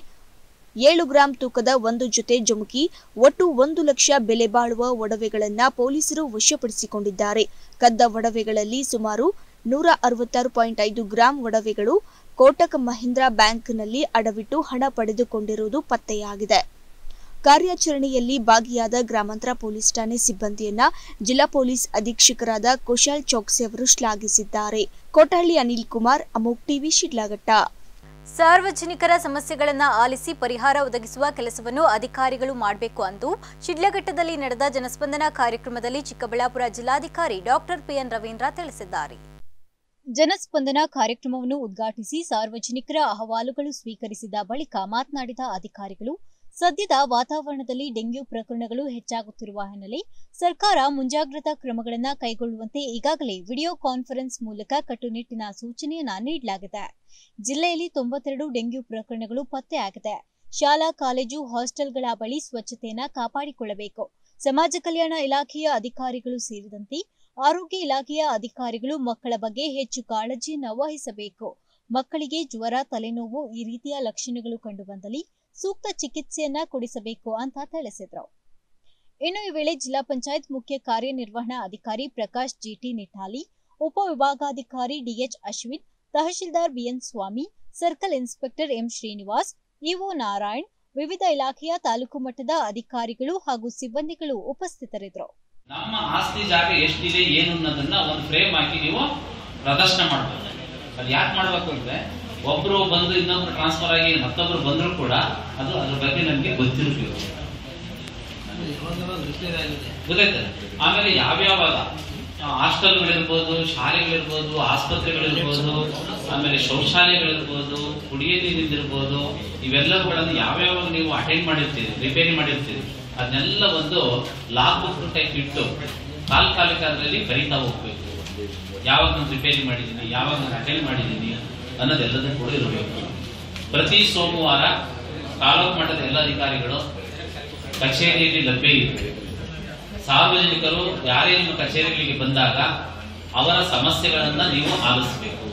[SPEAKER 3] ಏಳು ಗ್ರಾಂ ತೂಕದ ಒಂದು ಜೊತೆ ಜುಮುಕಿ, ಒಟ್ಟು ಒಂದು ಲಕ್ಷ ಬೆಲೆ ಬಾಳುವ ಒಡವೆಗಳನ್ನ ಪೊಲೀಸರು ವಶಪಡಿಸಿಕೊಂಡಿದ್ದಾರೆ. ಕದ್ದ ಒಡವೆಗಳಲ್ಲಿ ಸುಮಾರು ನೂರ ಅರವತ್ತಾರು ಪಾಯಿಂಟ್ ಐದು ಗ್ರಾಂ ಒಡವೆಗಳು ಕೋಟಕ್ ಮಹೀಂದ್ರಾ ಬ್ಯಾಂಕ್ನಲ್ಲಿ ಅಡವಿಟ್ಟು ಹಣ ಪಡೆದುಕೊಂಡಿರುವುದು ಪತ್ತೆಯಾಗಿದೆ. ಕಾರ್ಯಾಚರಣೆಯಲ್ಲಿ ಭಾಗಿಯಾದ ಗ್ರಾಮಾಂತರ ಪೊಲೀಸ್ ಠಾಣೆ ಸಿಬ್ಬಂದಿಯನ್ನ ಜಿಲ್ಲಾ ಪೊಲೀಸ್ ಅಧೀಕ್ಷಕರಾದ ಕುಶಾಲ್ ಚೌಕ್ಸಿ ಅವರು ಶ್ಲಾಘಿಸಿದ್ದಾರೆ. ಕೋಟಹಳ್ಳಿ ಅನಿಲ್ ಕುಮಾರ್, ಅಮೋಕ್ ಟಿವಿ, ಶಿಡ್ಲಘಟ್ಟ.
[SPEAKER 1] ಸಾರ್ವಜನಿಕರ ಸಮಸ್ಯೆಗಳನ್ನು ಆಲಿಸಿ ಪರಿಹಾರ ಒದಗಿಸುವ ಕೆಲಸವನ್ನು ಅಧಿಕಾರಿಗಳು ಮಾಡಬೇಕು ಎಂದು ಶಿಡ್ಲಘಟ್ಟದಲ್ಲಿ ನಡೆದ ಜನಸ್ಪಂದನ ಕಾರ್ಯಕ್ರಮದಲ್ಲಿ ಚಿಕ್ಕಬಳ್ಳಾಪುರ ಜಿಲ್ಲಾಧಿಕಾರಿ ಡಾಕ್ಟರ್ ಪಿಎನ್ ರವೀಂದ್ರ ತಿಳಿಸಿದ್ದಾರೆ. ಜನಸ್ಪಂದನ ಕಾರ್ಯಕ್ರಮವನ್ನು ಉದ್ಘಾಟಿಸಿ ಸಾರ್ವಜನಿಕರ ಅಹವಾಲುಗಳು ಸ್ವೀಕರಿಸಿದ ಬಳಿಕ ಮಾತನಾಡಿದ ಅಧಿಕಾರಿಗಳು, ಸದ್ಯದ ವಾತಾವರಣದಲ್ಲಿ ಡೆಂಗ್ಯೂ ಪ್ರಕರಣಗಳು ಹೆಚ್ಚಾಗುತ್ತಿರುವ ಹಿನ್ನೆಲೆ ಸರ್ಕಾರ ಮುಂಜಾಗ್ರತಾ ಕ್ರಮಗಳನ್ನು ಕೈಗೊಳ್ಳುವಂತೆ ಈಗಾಗಲೇ ವಿಡಿಯೋ ಕಾನ್ಫರೆನ್ಸ್ ಮೂಲಕ ಕಟ್ಟುನಿಟ್ಟಿನ ಸೂಚನೆಯನ್ನ ನೀಡಲಾಗಿದೆ. ಜಿಲ್ಲೆಯಲ್ಲಿ ತೊಂಬತ್ತೆರಡು ಡೆಂಗ್ಯೂ ಪ್ರಕರಣಗಳು ಪತ್ತೆಯಾಗಿದೆ. ಶಾಲಾ ಕಾಲೇಜು ಹಾಸ್ಟೆಲ್ಗಳ ಬಳಿ ಸ್ವಚ್ಛತೆಯನ್ನ ಕಾಪಾಡಿಕೊಳ್ಳಬೇಕು. ಸಮಾಜ ಕಲ್ಯಾಣ ಇಲಾಖೆಯ ಅಧಿಕಾರಿಗಳು ಸೇರಿದಂತೆ ಆರೋಗ್ಯ ಇಲಾಖೆಯ ಅಧಿಕಾರಿಗಳು ಮಕ್ಕಳ ಬಗ್ಗೆ ಹೆಚ್ಚು ಕಾಳಜಿಯನ್ನು ವಹಿಸಬೇಕು. ಮಕ್ಕಳಿಗೆ ಜ್ವರ, ತಲೆನೋವು ಈ ರೀತಿಯ ಲಕ್ಷಣಗಳು ಕಂಡುಬಂದಲ್ಲಿ ಸೂಕ್ತ ಚಿಕಿತ್ಸೆಯನ್ನ ಕೊಡಿಸಬೇಕು ಅಂತ ತಿಳಿಸಿದ್ರು. ಇನ್ನು ಈ ವೇಳೆ ಜಿಲ್ಲಾ ಪಂಚಾಯತ್ ಮುಖ್ಯ ಕಾರ್ಯನಿರ್ವಹಣಾ ಅಧಿಕಾರಿ ಪ್ರಕಾಶ್ ಜಿಟಿ ನಿಠಾಲಿ, ಉಪವಿಭಾಗಾಧಿಕಾರಿ DH Ashwin, tahsildar BN Swamy, circle inspector M Srinivas, EO Narayan, ವಿವಿಧ ಇಲಾಖೆಯ ತಾಲೂಕು ಮಟ್ಟದ ಅಧಿಕಾರಿಗಳು ಹಾಗೂ ಸಿಬ್ಬಂದಿಗಳು ಉಪಸ್ಥಿತರಿದ್ದರು.
[SPEAKER 4] ನಮ್ಮ ಆಸ್ತಿ ಜಾಗ ಎಷ್ಟಿದೆ ಏನು ಅನ್ನೋದನ್ನ ಒಂದು ಫ್ರೇಮ್ ಹಾಕಿ ನೀವು ಪ್ರದರ್ಶನ ಮಾಡಬೇಕು. ಅದು ಯಾಕೆ ಮಾಡಬೇಕು ಅಂದ್ರೆ ಒಬ್ರು ಬಂದು ಇನ್ನೊಬ್ರು ಟ್ರಾನ್ಸ್ಫರ್ ಆಗಿ ಮತ್ತೊಬ್ರು ಬಂದ್ರು ಕೂಡ ಅದು ಅದ್ರ ಬಗ್ಗೆ ನಮ್ಗೆ ಗೊತ್ತಿರಬೇಕು, ಗೊತ್ತಾಯ್ತದೆ. ಆಮೇಲೆ ಯಾವ್ಯಾವಾಗ ಹಾಸ್ಟೆಲ್ಗಳಿರ್ಬೋದು, ಶಾಲೆಗಳಿರ್ಬೋದು, ಆಸ್ಪತ್ರೆಗಳಿರ್ಬೋದು, ಆಮೇಲೆ ಶೌಚಾಲಯಗಳಿರ್ಬೋದು, ಕುಡಿಯ ನೀರಿಂದಿರ್ಬೋದು, ಇವೆಲ್ಲವುಗಳನ್ನು ಯಾವ್ಯಾವ ನೀವು ಅಟೆಂಡ್ ಮಾಡಿರ್ತೀರಿ, ರಿಪೇರಿ ಮಾಡಿರ್ತೀರಿ, ಅದನ್ನೆಲ್ಲ ಒಂದು ಲಾಗ್ ಬುಕ್ ಟೈಪ್ ಇಟ್ಟು ತಾತ್ಕಾಲಿಕ ಅದರಲ್ಲಿ ಬರೀತಾ ಹೋಗ್ಬೇಕು. ಯಾವಾಗ ನಾನು ರಿಪೇರಿ ಮಾಡಿದ್ದೀನಿ, ಯಾವಾಗ ನಾನು ಅಟೆಂಡ್ ಮಾಡಿದ್ದೀನಿ ಅನ್ನೋದೆಲ್ಲದೂ ಕೂಡ ಇರಬೇಕು. ಪ್ರತಿ ಸೋಮವಾರ ತಾಲೂಕು ಮಟ್ಟದ ಎಲ್ಲ ಅಧಿಕಾರಿಗಳು ಕಚೇರಿಯಲ್ಲಿ ಲಭ್ಯ ಇರಬೇಕು. ಸಾರ್ವಜನಿಕರು ಯಾರೇ ನಿಮ್ಮ ಕಚೇರಿಗಳಿಗೆ ಬಂದಾಗ ಅವರ ಸಮಸ್ಯೆಗಳನ್ನ ನೀವು ಆಲಿಸಬೇಕು.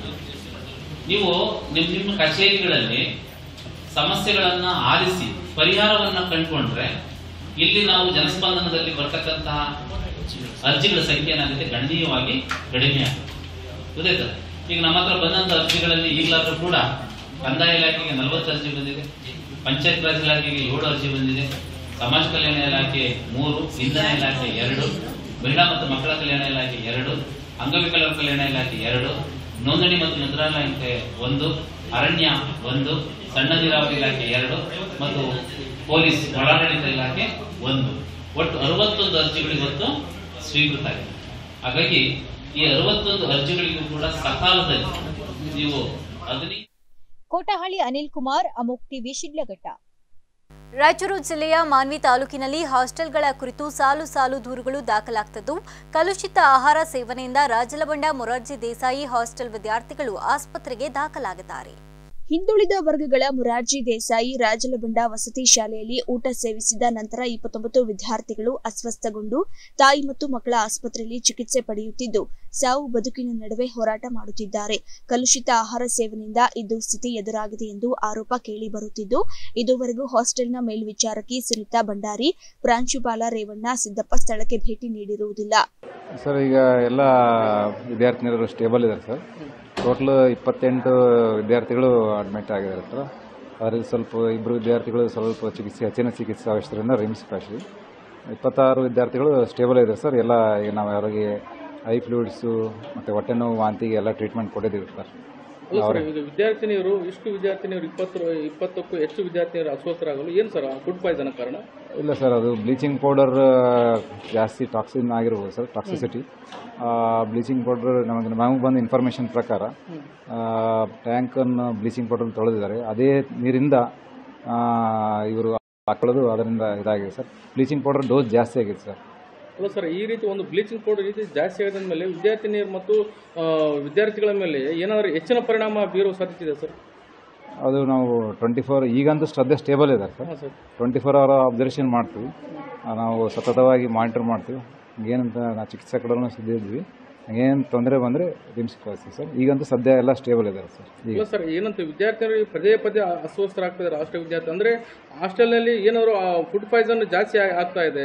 [SPEAKER 4] ನೀವು ನಿಮ್ಮ ನಿಮ್ಮ ಕಚೇರಿಗಳಲ್ಲಿ ಸಮಸ್ಯೆಗಳನ್ನ ಆಲಿಸಿ ಪರಿಹಾರವನ್ನ ಕಂಡುಕೊಂಡ್ರೆ ಇಲ್ಲಿ ನಾವು ಜನಸ್ಪಂದನದಲ್ಲಿ ಬರ್ತಕ್ಕಂತಹ ಅರ್ಜಿಗಳ ಸಂಖ್ಯೆ ಏನಾಗುತ್ತೆ, ಗಣನೀಯವಾಗಿ ಕಡಿಮೆ ಆಗುತ್ತೆ. ಗೊತ್ತಾಯ್ತು? ಈಗ ನಮ್ಮ ಹತ್ರ ಬಂದಂತ ಅರ್ಜಿಗಳಲ್ಲಿ ಈಗಲಾದ್ರೂ ಕೂಡ ಕಂದಾಯ ಇಲಾಖೆಗೆ ನಲವತ್ತು ಅರ್ಜಿ ಬಂದಿದೆ, ಪಂಚಾಯತ್ ರಾಜ್ ಇಲಾಖೆಗೆ ಏಳು ಅರ್ಜಿ ಬಂದಿದೆ, ಸಮಾಜ ಕಲ್ಯಾಣ ಇಲಾಖೆ ಮೂರು, ಇಂಧನ ಇಲಾಖೆ ಎರಡು, ಮಹಿಳಾ ಮತ್ತು ಮಕ್ಕಳ ಕಲ್ಯಾಣ ಇಲಾಖೆ ಎರಡು, ಅಂಗವಿಕಲರ ಕಲ್ಯಾಣ ಇಲಾಖೆ ಎರಡು, ನೋಂದಣಿ ಮತ್ತು ಮುದ್ರಾಲಯ ಇಲಾಖೆ ಒಂದು, ಅರಣ್ಯ ಒಂದು, ಸಣ್ಣ ನೀರಾವರಿ ಇಲಾಖೆ ಎರಡು ಮತ್ತು ಪೊಲೀಸ್ ಒಳಾಡಳಿತ ಇಲಾಖೆ ಒಂದು. ಒಟ್ಟು ಅರವತ್ತೊಂದು ಅರ್ಜಿಗಳು ಇವತ್ತು ಸ್ವೀಕೃತ ಆಗಿದೆ. ಹಾಗಾಗಿ ಈ ಅರವತ್ತೊಂದು ಅರ್ಜಿಗಳಿಗೂ ಕೂಡ ಸಕಾಲದಲ್ಲಿ ನೀವು ಅದನ್ನ
[SPEAKER 1] ಕೋಟಹಳ್ಳಿ ಅನಿಲ್ ಕುಮಾರ್, ಅಮೋಕ್ ಟಿವಿ, ಶಿಡ್ಲಘಟ್ಟ. ರಾಯಚೂರು ಜಿಲ್ಲೆಯ ಮಾನ್ವಿ ತಾಲೂಕಿನಲ್ಲಿ ಹಾಸ್ಟೆಲ್ಗಳ ಕುರಿತು ಸಾಲು ಸಾಲು ದೂರುಗಳು ದಾಖಲಾಗ್ತಿದ್ದು, ಕಲುಷಿತ ಆಹಾರ ಸೇವನೆಯಿಂದ ರಾಜಲಬಂಡ ಮೊರಾರ್ಜಿ ದೇಸಾಯಿ ಹಾಸ್ಟೆಲ್ ವಿದ್ಯಾರ್ಥಿಗಳು ಆಸ್ಪತ್ರೆಗೆ ದಾಖಲಾಗಿದ್ದಾರೆ.
[SPEAKER 3] ಹಿಂದುಳಿದ ವರ್ಗಗಳ ಮೊರಾರ್ಜಿ ದೇಸಾಯಿ ರಾಜಲಬಂಡ ವಸತಿ ಶಾಲೆಯಲ್ಲಿ ಊಟ ಸೇವಿಸಿದ ನಂತರ ಇಪ್ಪತ್ತೊಂಬತ್ತು ವಿದ್ಯಾರ್ಥಿಗಳು ಅಸ್ವಸ್ಥಗೊಂಡು ತಾಯಿ ಮತ್ತು ಮಕ್ಕಳ ಆಸ್ಪತ್ರೆಯಲ್ಲಿ ಚಿಕಿತ್ಸೆ ಪಡೆಯುತ್ತಿದ್ದು, ಸಾವು ಬದುಕಿನ ನಡುವೆ ಹೋರಾಟ ಮಾಡುತ್ತಿದ್ದಾರೆ. ಕಲುಷಿತ ಆಹಾರ ಸೇವನೆಯಿಂದ ಇದು ಸ್ಥಿತಿ ಎದುರಾಗಿದೆ ಎಂದು ಆರೋಪ ಕೇಳಿ ಬರುತ್ತಿದ್ದು, ಇದುವರೆಗೂ ಹಾಸ್ಟೆಲ್ನ ಮೇಲ್ವಿಚಾರಕಿ ಸುನೀತಾ ಭಂಡಾರಿ, ಪ್ರಾಂಶುಪಾಲ ರೇವಣ್ಣ ಸಿದ್ದಪ್ಪ ಸ್ಥಳಕ್ಕೆ ಭೇಟಿ ನೀಡಿರುವುದಿಲ್ಲ.
[SPEAKER 5] ಸರ್, ಈಗ ಎಲ್ಲ ವಿದ್ಯಾರ್ಥಿನಿಯರು ಸ್ಟೇಬಲ್ ಇದ್ದಾರೆ ಸರ್. ಟೋಟಲ್ ಇಪ್ಪತ್ತೆಂಟು ವಿದ್ಯಾರ್ಥಿಗಳು ಅಡ್ಮಿಟ್ ಆಗಿದ್ದಾರೆ ಸರ್. ಅದರಲ್ಲಿ ಸ್ವಲ್ಪ ಇಬ್ಬರು ವಿದ್ಯಾರ್ಥಿಗಳು ಸ್ವಲ್ಪ ಚಿಕಿತ್ಸೆ ಹೆಚ್ಚಿನ ಚಿಕಿತ್ಸೆ ಅವಶ್ಯಕತೆಯಿಂದ ರಿಮ್ಸ್ ಕಳಿಸಿದ್ವಿ. ಇಪ್ಪತ್ತಾರು ವಿದ್ಯಾರ್ಥಿಗಳು ಸ್ಟೇಬಲ್ ಇದೆ ಸರ್. ಎಲ್ಲ ಈಗ ನಾವು ಅವರಿಗೆ ಐ ಫ್ಲೂಯಿಡ್ಸು ಮತ್ತು ಹೊಟ್ಟೆ ನೋವು, ವಾಂತಿಗೆ ಎಲ್ಲ ಟ್ರೀಟ್ಮೆಂಟ್ ಕೊಟ್ಟಿದ್ದೀವಿ ಸರ್.
[SPEAKER 6] ವಿದ್ಯಾರ್ಥಿನಿಯರು ಇಷ್ಟು ವಿದ್ಯಾರ್ಥಿನಿಯರು ಇಪ್ಪತ್ತು ಇಪ್ಪತ್ತಕ್ಕೂ ಹೆಚ್ಚು ವಿದ್ಯಾರ್ಥಿನಿಯರು ಅಸ್ವಸ್ಥರಾಗಲು ಏನು ಸರ್ ಫುಡ್ ಪಾಯ್ಸನ್ ಕಾರಣ?
[SPEAKER 5] ಇಲ್ಲ ಸರ್, ಅದು ಬ್ಲೀಚಿಂಗ್ ಪೌಡರ್ ಜಾಸ್ತಿ ಟಾಕ್ಸಿನ್ ಆಗಿರ್ಬೋದು ಸರ್, ಟಾಕ್ಸಿಸಿಟಿ. ಬ್ಲೀಚಿಂಗ್ ಪೌಡರ್ ನಮಗೆ ನಮಗೆ ಬಂದ ಇನ್ಫಾರ್ಮೇಷನ್ ಪ್ರಕಾರ ಟ್ಯಾಂಕನ್ನು ಬ್ಲೀಚಿಂಗ್ ಪೌಡರ್ ತೊಳೆದಿದ್ದಾರೆ. ಅದೇ ನೀರಿಂದ ಇವರು ಹಾಕೊಳ್ಳೋದು ಅದರಿಂದ ಇದಾಗಿದೆ ಸರ್. ಬ್ಲೀಚಿಂಗ್ ಪೌಡರ್ ಡೋಸ್ ಜಾಸ್ತಿ ಆಗಿದೆ ಸರ್.
[SPEAKER 6] ಅಲ್ಲ ಸರ್, ಈ ರೀತಿ ಒಂದು ಬ್ಲೀಚಿಂಗ್ ಪೌಡರ್ ರೀತಿ ಜಾಸ್ತಿ ಆದ ಮೇಲೆ ವಿದ್ಯಾರ್ಥಿನಿಯರು ಮತ್ತು ವಿದ್ಯಾರ್ಥಿಗಳ ಮೇಲೆ ಏನಾದರೂ ಹೆಚ್ಚಿನ ಪರಿಣಾಮ ಬೀರುವ ಸಾಧ್ಯತೆ ಇದೆ ಸರ್?
[SPEAKER 5] ಅದು ನಾವು ಟ್ವೆಂಟಿ ಫೋರ್ ಈಗಂತೂ ಶ್ರದ್ಧೆ ಸ್ಟೇಬಲ್ ಇದೆ sir. Twenty four hour observation ಮಾಡ್ತೀವಿ, ನಾವು ಸತತವಾಗಿ ಮಾನಿಟರ್ ಮಾಡ್ತೀವಿ. ಏನಂತ ನಾವು ಚಿಕಿತ್ಸೆ ಕೊಡಲು ಸಿದ್ಧ ಇದ್ವಿ. ಏನು ತೊಂದರೆ ಬಂದರೆ ರಿಮ್ಸ್ ಕಳಿಸ್ತೀವಿ ಸರ್. ಈಗಂತೂ ಸದ್ಯ ಎಲ್ಲ ಸ್ಟೇಬಲ್ ಇದ್ದಾರೆ ಸರ್.
[SPEAKER 6] ಇಲ್ಲ ಸರ್, ಏನಂತ ವಿದ್ಯಾರ್ಥಿಗಳು ಪದೇ ಪದೇ ಅಸ್ವಸ್ಥರಾಗ್ತಿದ್ದಾರೆ ಹಾಸ್ಟೆಲ್ ವಿದ್ಯಾರ್ಥಿ. ಅಂದರೆ ಹಾಸ್ಟೆಲ್ನಲ್ಲಿ ಏನಾದರೂ ಫುಡ್ ಪಾಯ್ಸನ್ ಜಾಸ್ತಿ ಆಗ್ತಾ ಇದೆ.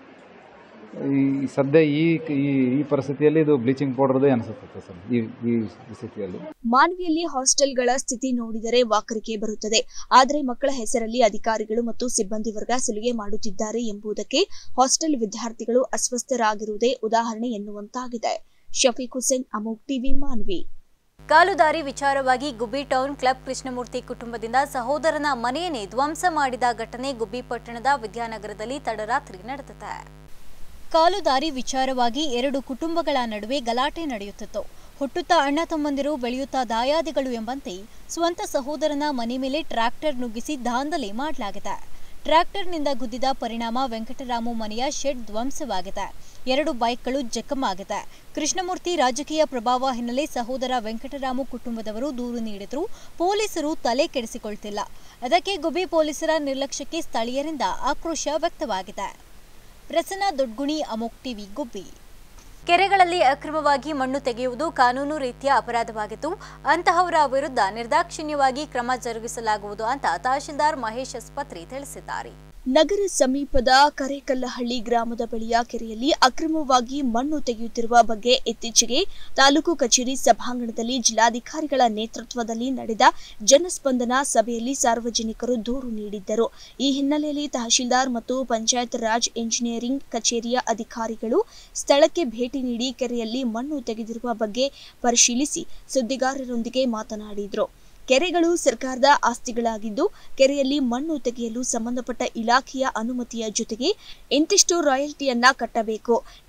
[SPEAKER 5] ಈ ಸದ್ಯ ಈ ಈ ಪರಿಸ್ಥಿತಿಯಲ್ಲಿ ಇದು ಬ್ಲೀಚಿಂಗ್ ಪೌಡರ್ದೇ ಅನಿಸುತ್ತೆ ಸರ್. ಈ ಈ ಸ್ಥಿತಿಯಲ್ಲಿ
[SPEAKER 3] ಮಾನ್ವಿಯಲ್ಲಿ ಹಾಸ್ಟೆಲ್ಗಳ ಸ್ಥಿತಿ ನೋಡಿದರೆ ವಾಕರಿಕೆ ಬರುತ್ತದೆ. ಆದರೆ ಮಕ್ಕಳ ಹೆಸರಲ್ಲಿ ಅಧಿಕಾರಿಗಳು ಮತ್ತು ಸಿಬ್ಬಂದಿ ವರ್ಗ ಸುಲಿಗೆ ಮಾಡುತ್ತಿದ್ದಾರೆ ಎಂಬುದಕ್ಕೆ ಹಾಸ್ಟೆಲ್ ವಿದ್ಯಾರ್ಥಿಗಳು ಅಸ್ವಸ್ಥರಾಗಿರುವುದೇ ಉದಾಹರಣೆ ಎನ್ನುವಂತಾಗಿದೆ. ಶಫೀಕ್ ಹುಸೇನ್, ಅಮೋಕ್ ಟಿವಿ, ಮಾನ್ವಿ.
[SPEAKER 1] ಕಾಲುದಾರಿ ವಿಚಾರವಾಗಿ ಗುಬ್ಬಿ ಟೌನ್ ಕ್ಲಬ್ ಕೃಷ್ಣಮೂರ್ತಿ ಕುಟುಂಬದಿಂದ ಸಹೋದರನ ಮನೆಯನ್ನೇ ಧ್ವಂಸ ಮಾಡಿದ ಘಟನೆ ಗುಬ್ಬಿ ಪಟ್ಟಣದ ವಿದ್ಯಾನಗರದಲ್ಲಿ ತಡರಾತ್ರಿ ನಡೆದಿದೆ. ಕಾಲುದಾರಿ ವಿಚಾರವಾಗಿ ಎರಡು ಕುಟುಂಬಗಳ ನಡುವೆ ಗಲಾಟೆ ನಡೆಯುತ್ತಿತ್ತು. ಹುಟ್ಟುತ್ತಾ ಅಣ್ಣ ತಮ್ಮಂದಿರು, ಬೆಳೆಯುತ್ತಾ ದಾಯಾದಿಗಳು ಎಂಬಂತೆ ಸ್ವಂತ ಸಹೋದರನ ಮನೆ ಮೇಲೆ ಟ್ರ್ಯಾಕ್ಟರ್ ನುಗ್ಗಿಸಿ ದಾಂಧಲೆ ಮಾಡಲಾಗಿದೆ. ಟ್ರ್ಯಾಕ್ಟರ್ನಿಂದ ಗುದ್ದಿದ ಪರಿಣಾಮ ವೆಂಕಟರಾಮು ಮನೆಯ ಶೆಡ್ ಧ್ವಂಸವಾಗಿದೆ. ಎರಡು ಬೈಕ್ಗಳು ಜಖಮಾಗಿದೆ. ಕೃಷ್ಣಮೂರ್ತಿ ರಾಜಕೀಯ ಪ್ರಭಾವ ಹಿನ್ನೆಲೆ ಸಹೋದರ ವೆಂಕಟರಾಮು ಕುಟುಂಬದವರು ದೂರು ನೀಡಿದ್ರು ಪೊಲೀಸರು ತಲೆ ಕೆಡಿಸಿಕೊಳ್ತಿಲ್ಲ. ಅದಕ್ಕೆ ಗುಬ್ಬಿ ಪೊಲೀಸರ ನಿರ್ಲಕ್ಷ್ಯಕ್ಕೆ ಸ್ಥಳೀಯರಿಂದ ಆಕ್ರೋಶ ವ್ಯಕ್ತವಾಗಿದೆ. ಪ್ರಸನ್ನ ದೊಡ್ಗುಣಿ, ಅಮೋಕ್ ಟಿವಿ, ಗುಬ್ಬಿ. ಕೆರೆಗಳಲ್ಲಿ ಅಕ್ರಮವಾಗಿ ಮಣ್ಣು ತೆಗೆಯುವುದು ಕಾನೂನು ರೀತಿಯ ಅಪರಾಧವಾಗಿದ್ದು, ಅಂತಹವರ ವಿರುದ್ಧ ನಿರ್ದಾಕ್ಷಿಣ್ಯವಾಗಿ ಕ್ರಮ ಜರುಗಿಸಲಾಗುವುದು ಅಂತ ತಹಶೀಲ್ದಾರ್ ಮಹೇಶ್ ಎಸ್ಪತ್ರಿ ತಿಳಿಸಿದ್ದಾರೆ.
[SPEAKER 3] ನಗರ ಸಮೀಪದ ಕರೇಕಲ್ಲಹಳ್ಳಿ ಗ್ರಾಮದ ಬಳಿಯ ಕೆರೆಯಲ್ಲಿ ಅಕ್ರಮವಾಗಿ ಮಣ್ಣು ತೆಗೆಯುತ್ತಿರುವ ಬಗ್ಗೆ ಇತ್ತೀಚೆಗೆ ತಾಲೂಕು ಕಚೇರಿ ಸಭಾಂಗಣದಲ್ಲಿ ಜಿಲ್ಲಾಧಿಕಾರಿಗಳ ನೇತೃತ್ವದಲ್ಲಿ ನಡೆದ ಜನಸ್ಪಂದನ ಸಭೆಯಲ್ಲಿ ಸಾರ್ವಜನಿಕರು ದೂರು ನೀಡಿದ್ದರು. ಈ ಹಿನ್ನೆಲೆಯಲ್ಲಿ ತಹಶೀಲ್ದಾರ್ ಮತ್ತು ಪಂಚಾಯತ್ ರಾಜ್ ಇಂಜಿನಿಯರಿಂಗ್ ಕಚೇರಿಯ ಅಧಿಕಾರಿಗಳು ಸ್ಥಳಕ್ಕೆ ಭೇಟಿ ನೀಡಿ ಕೆರೆಯಲ್ಲಿ ಮಣ್ಣು ತೆಗೆದಿರುವ ಬಗ್ಗೆ ಪರಿಶೀಲಿಸಿ ಸುದ್ದಿಗಾರರೊಂದಿಗೆ ಮಾತನಾಡಿದರು. ಕೆರೆಗಳು ಸರ್ಕಾರದ ಆಸ್ತಿಗಳಾಗಿದ್ದು, ಕೆರೆಯಲ್ಲಿ ಮಣ್ಣು ತೆಗೆಯಲು ಸಂಬಂಧಪಟ್ಟ ಇಲಾಖೆಯ ಅನುಮತಿಯ ಜೊತೆಗೆ ಇಂತಿಷ್ಟು ರಾಯಲ್ಟಿಯನ್ನ ಕಟ್ಟಬೇಕು.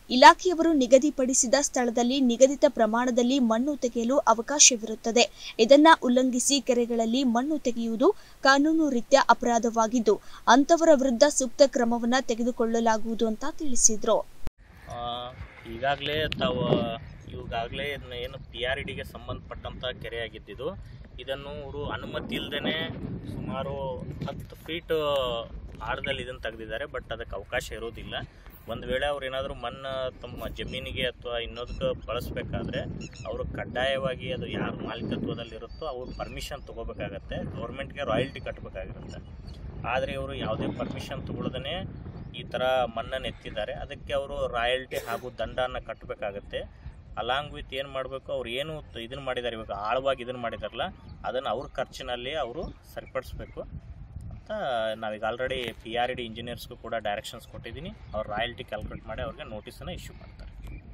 [SPEAKER 3] ಇಲಾಖೆಯವರು ನಿಗದಿಪಡಿಸಿದ ಸ್ಥಳದಲ್ಲಿ ನಿಗದಿತ ಪ್ರಮಾಣದಲ್ಲಿ ಮಣ್ಣು ತೆಗೆಯಲು ಅವಕಾಶವಿರುತ್ತದೆ. ಇದನ್ನ ಉಲ್ಲಂಘಿಸಿ ಕೆರೆಗಳಲ್ಲಿ ಮಣ್ಣು ತೆಗೆಯುವುದು ಕಾನೂನು ರೀತ್ಯ ಅಪರಾಧವಾಗಿದ್ದು ಅಂತವರ ವಿರುದ್ಧ ಸೂಕ್ತ ಕ್ರಮವನ್ನ ತೆಗೆದುಕೊಳ್ಳಲಾಗುವುದು ಅಂತ ತಿಳಿಸಿದ್ರು.
[SPEAKER 7] ಈಗಾಗಲೇ ತಾವು ಇವಾಗಲೇ ಏನು ಪಿ ಆರ್ ಇಡಿಗೆ ಸಂಬಂಧಪಟ್ಟಂತ ಕೆರೆಯಾಗಿದ್ದು ಇದನ್ನು ಅವರು ಅನುಮತಿ ಇಲ್ಲದೇ ಸುಮಾರು ಹತ್ತು ಫೀಟ್ ಆಳದಲ್ಲಿ ಇದನ್ನು ತೆಗೆದಿದ್ದಾರೆ. ಬಟ್ ಅದಕ್ಕೆ ಅವಕಾಶ ಇರೋದಿಲ್ಲ. ಒಂದು ವೇಳೆ ಅವ್ರು ಏನಾದರೂ ಮಣ್ಣು ತಮ್ಮ ಜಮೀನಿಗೆ ಅಥವಾ ಇನ್ನೊಂದಕ್ಕೆ ಬಳಸಬೇಕಾದ್ರೆ ಅವರು ಕಡ್ಡಾಯವಾಗಿ ಅದು ಯಾರು ಮಾಲೀಕತ್ವದಲ್ಲಿರುತ್ತೋ ಅವ್ರು ಪರ್ಮಿಷನ್ ತೊಗೋಬೇಕಾಗತ್ತೆ. ಗೌರ್ಮೆಂಟ್ಗೆ ರಾಯಲ್ಟಿ ಕಟ್ಟಬೇಕಾಗಿರುತ್ತೆ. ಆದರೆ ಇವರು ಯಾವುದೇ ಪರ್ಮಿಷನ್ ತೊಗೊಳ್ದೇ ಈ ಥರ ಮಣ್ಣನ್ನು ಎತ್ತಿದ್ದಾರೆ. ಅದಕ್ಕೆ ಅವರು ರಾಯಲ್ಟಿ ಹಾಗೂ ದಂಡನ ಕಟ್ಟಬೇಕಾಗತ್ತೆ. ಅಲಾಂಗ್ ವಿತ್ ಏನು ಮಾಡಬೇಕು, ಅವ್ರು ಏನು ಇದನ್ನು ಮಾಡಿದ್ದಾರೆ, ಇವಾಗ ಆಳವಾಗಿ ಇದನ್ನು ಮಾಡಿದಾರಲ್ಲ ಅದನ್ನು ಅವ್ರ ಖರ್ಚಿನಲ್ಲಿ ಅವರು ಸರಿಪಡಿಸ್ಬೇಕು ಅಂತ ನಾವೀಗ already P R E D ಇಂಜಿನಿಯರ್ಸ್ಗೂ ಕೂಡ ಡೈರೆಕ್ಷನ್ಸ್ ಕೊಟ್ಟಿದ್ದೀನಿ. ಅವ್ರು ರಾಯಲ್ಟಿ ಕ್ಯಾಲ್ಕುಲೇಟ್ ಮಾಡಿ ಅವ್ರಿಗೆ ನೋಟಿಸನ್ನು ಇಶ್ಯೂ ಮಾಡ್ತಾರೆ.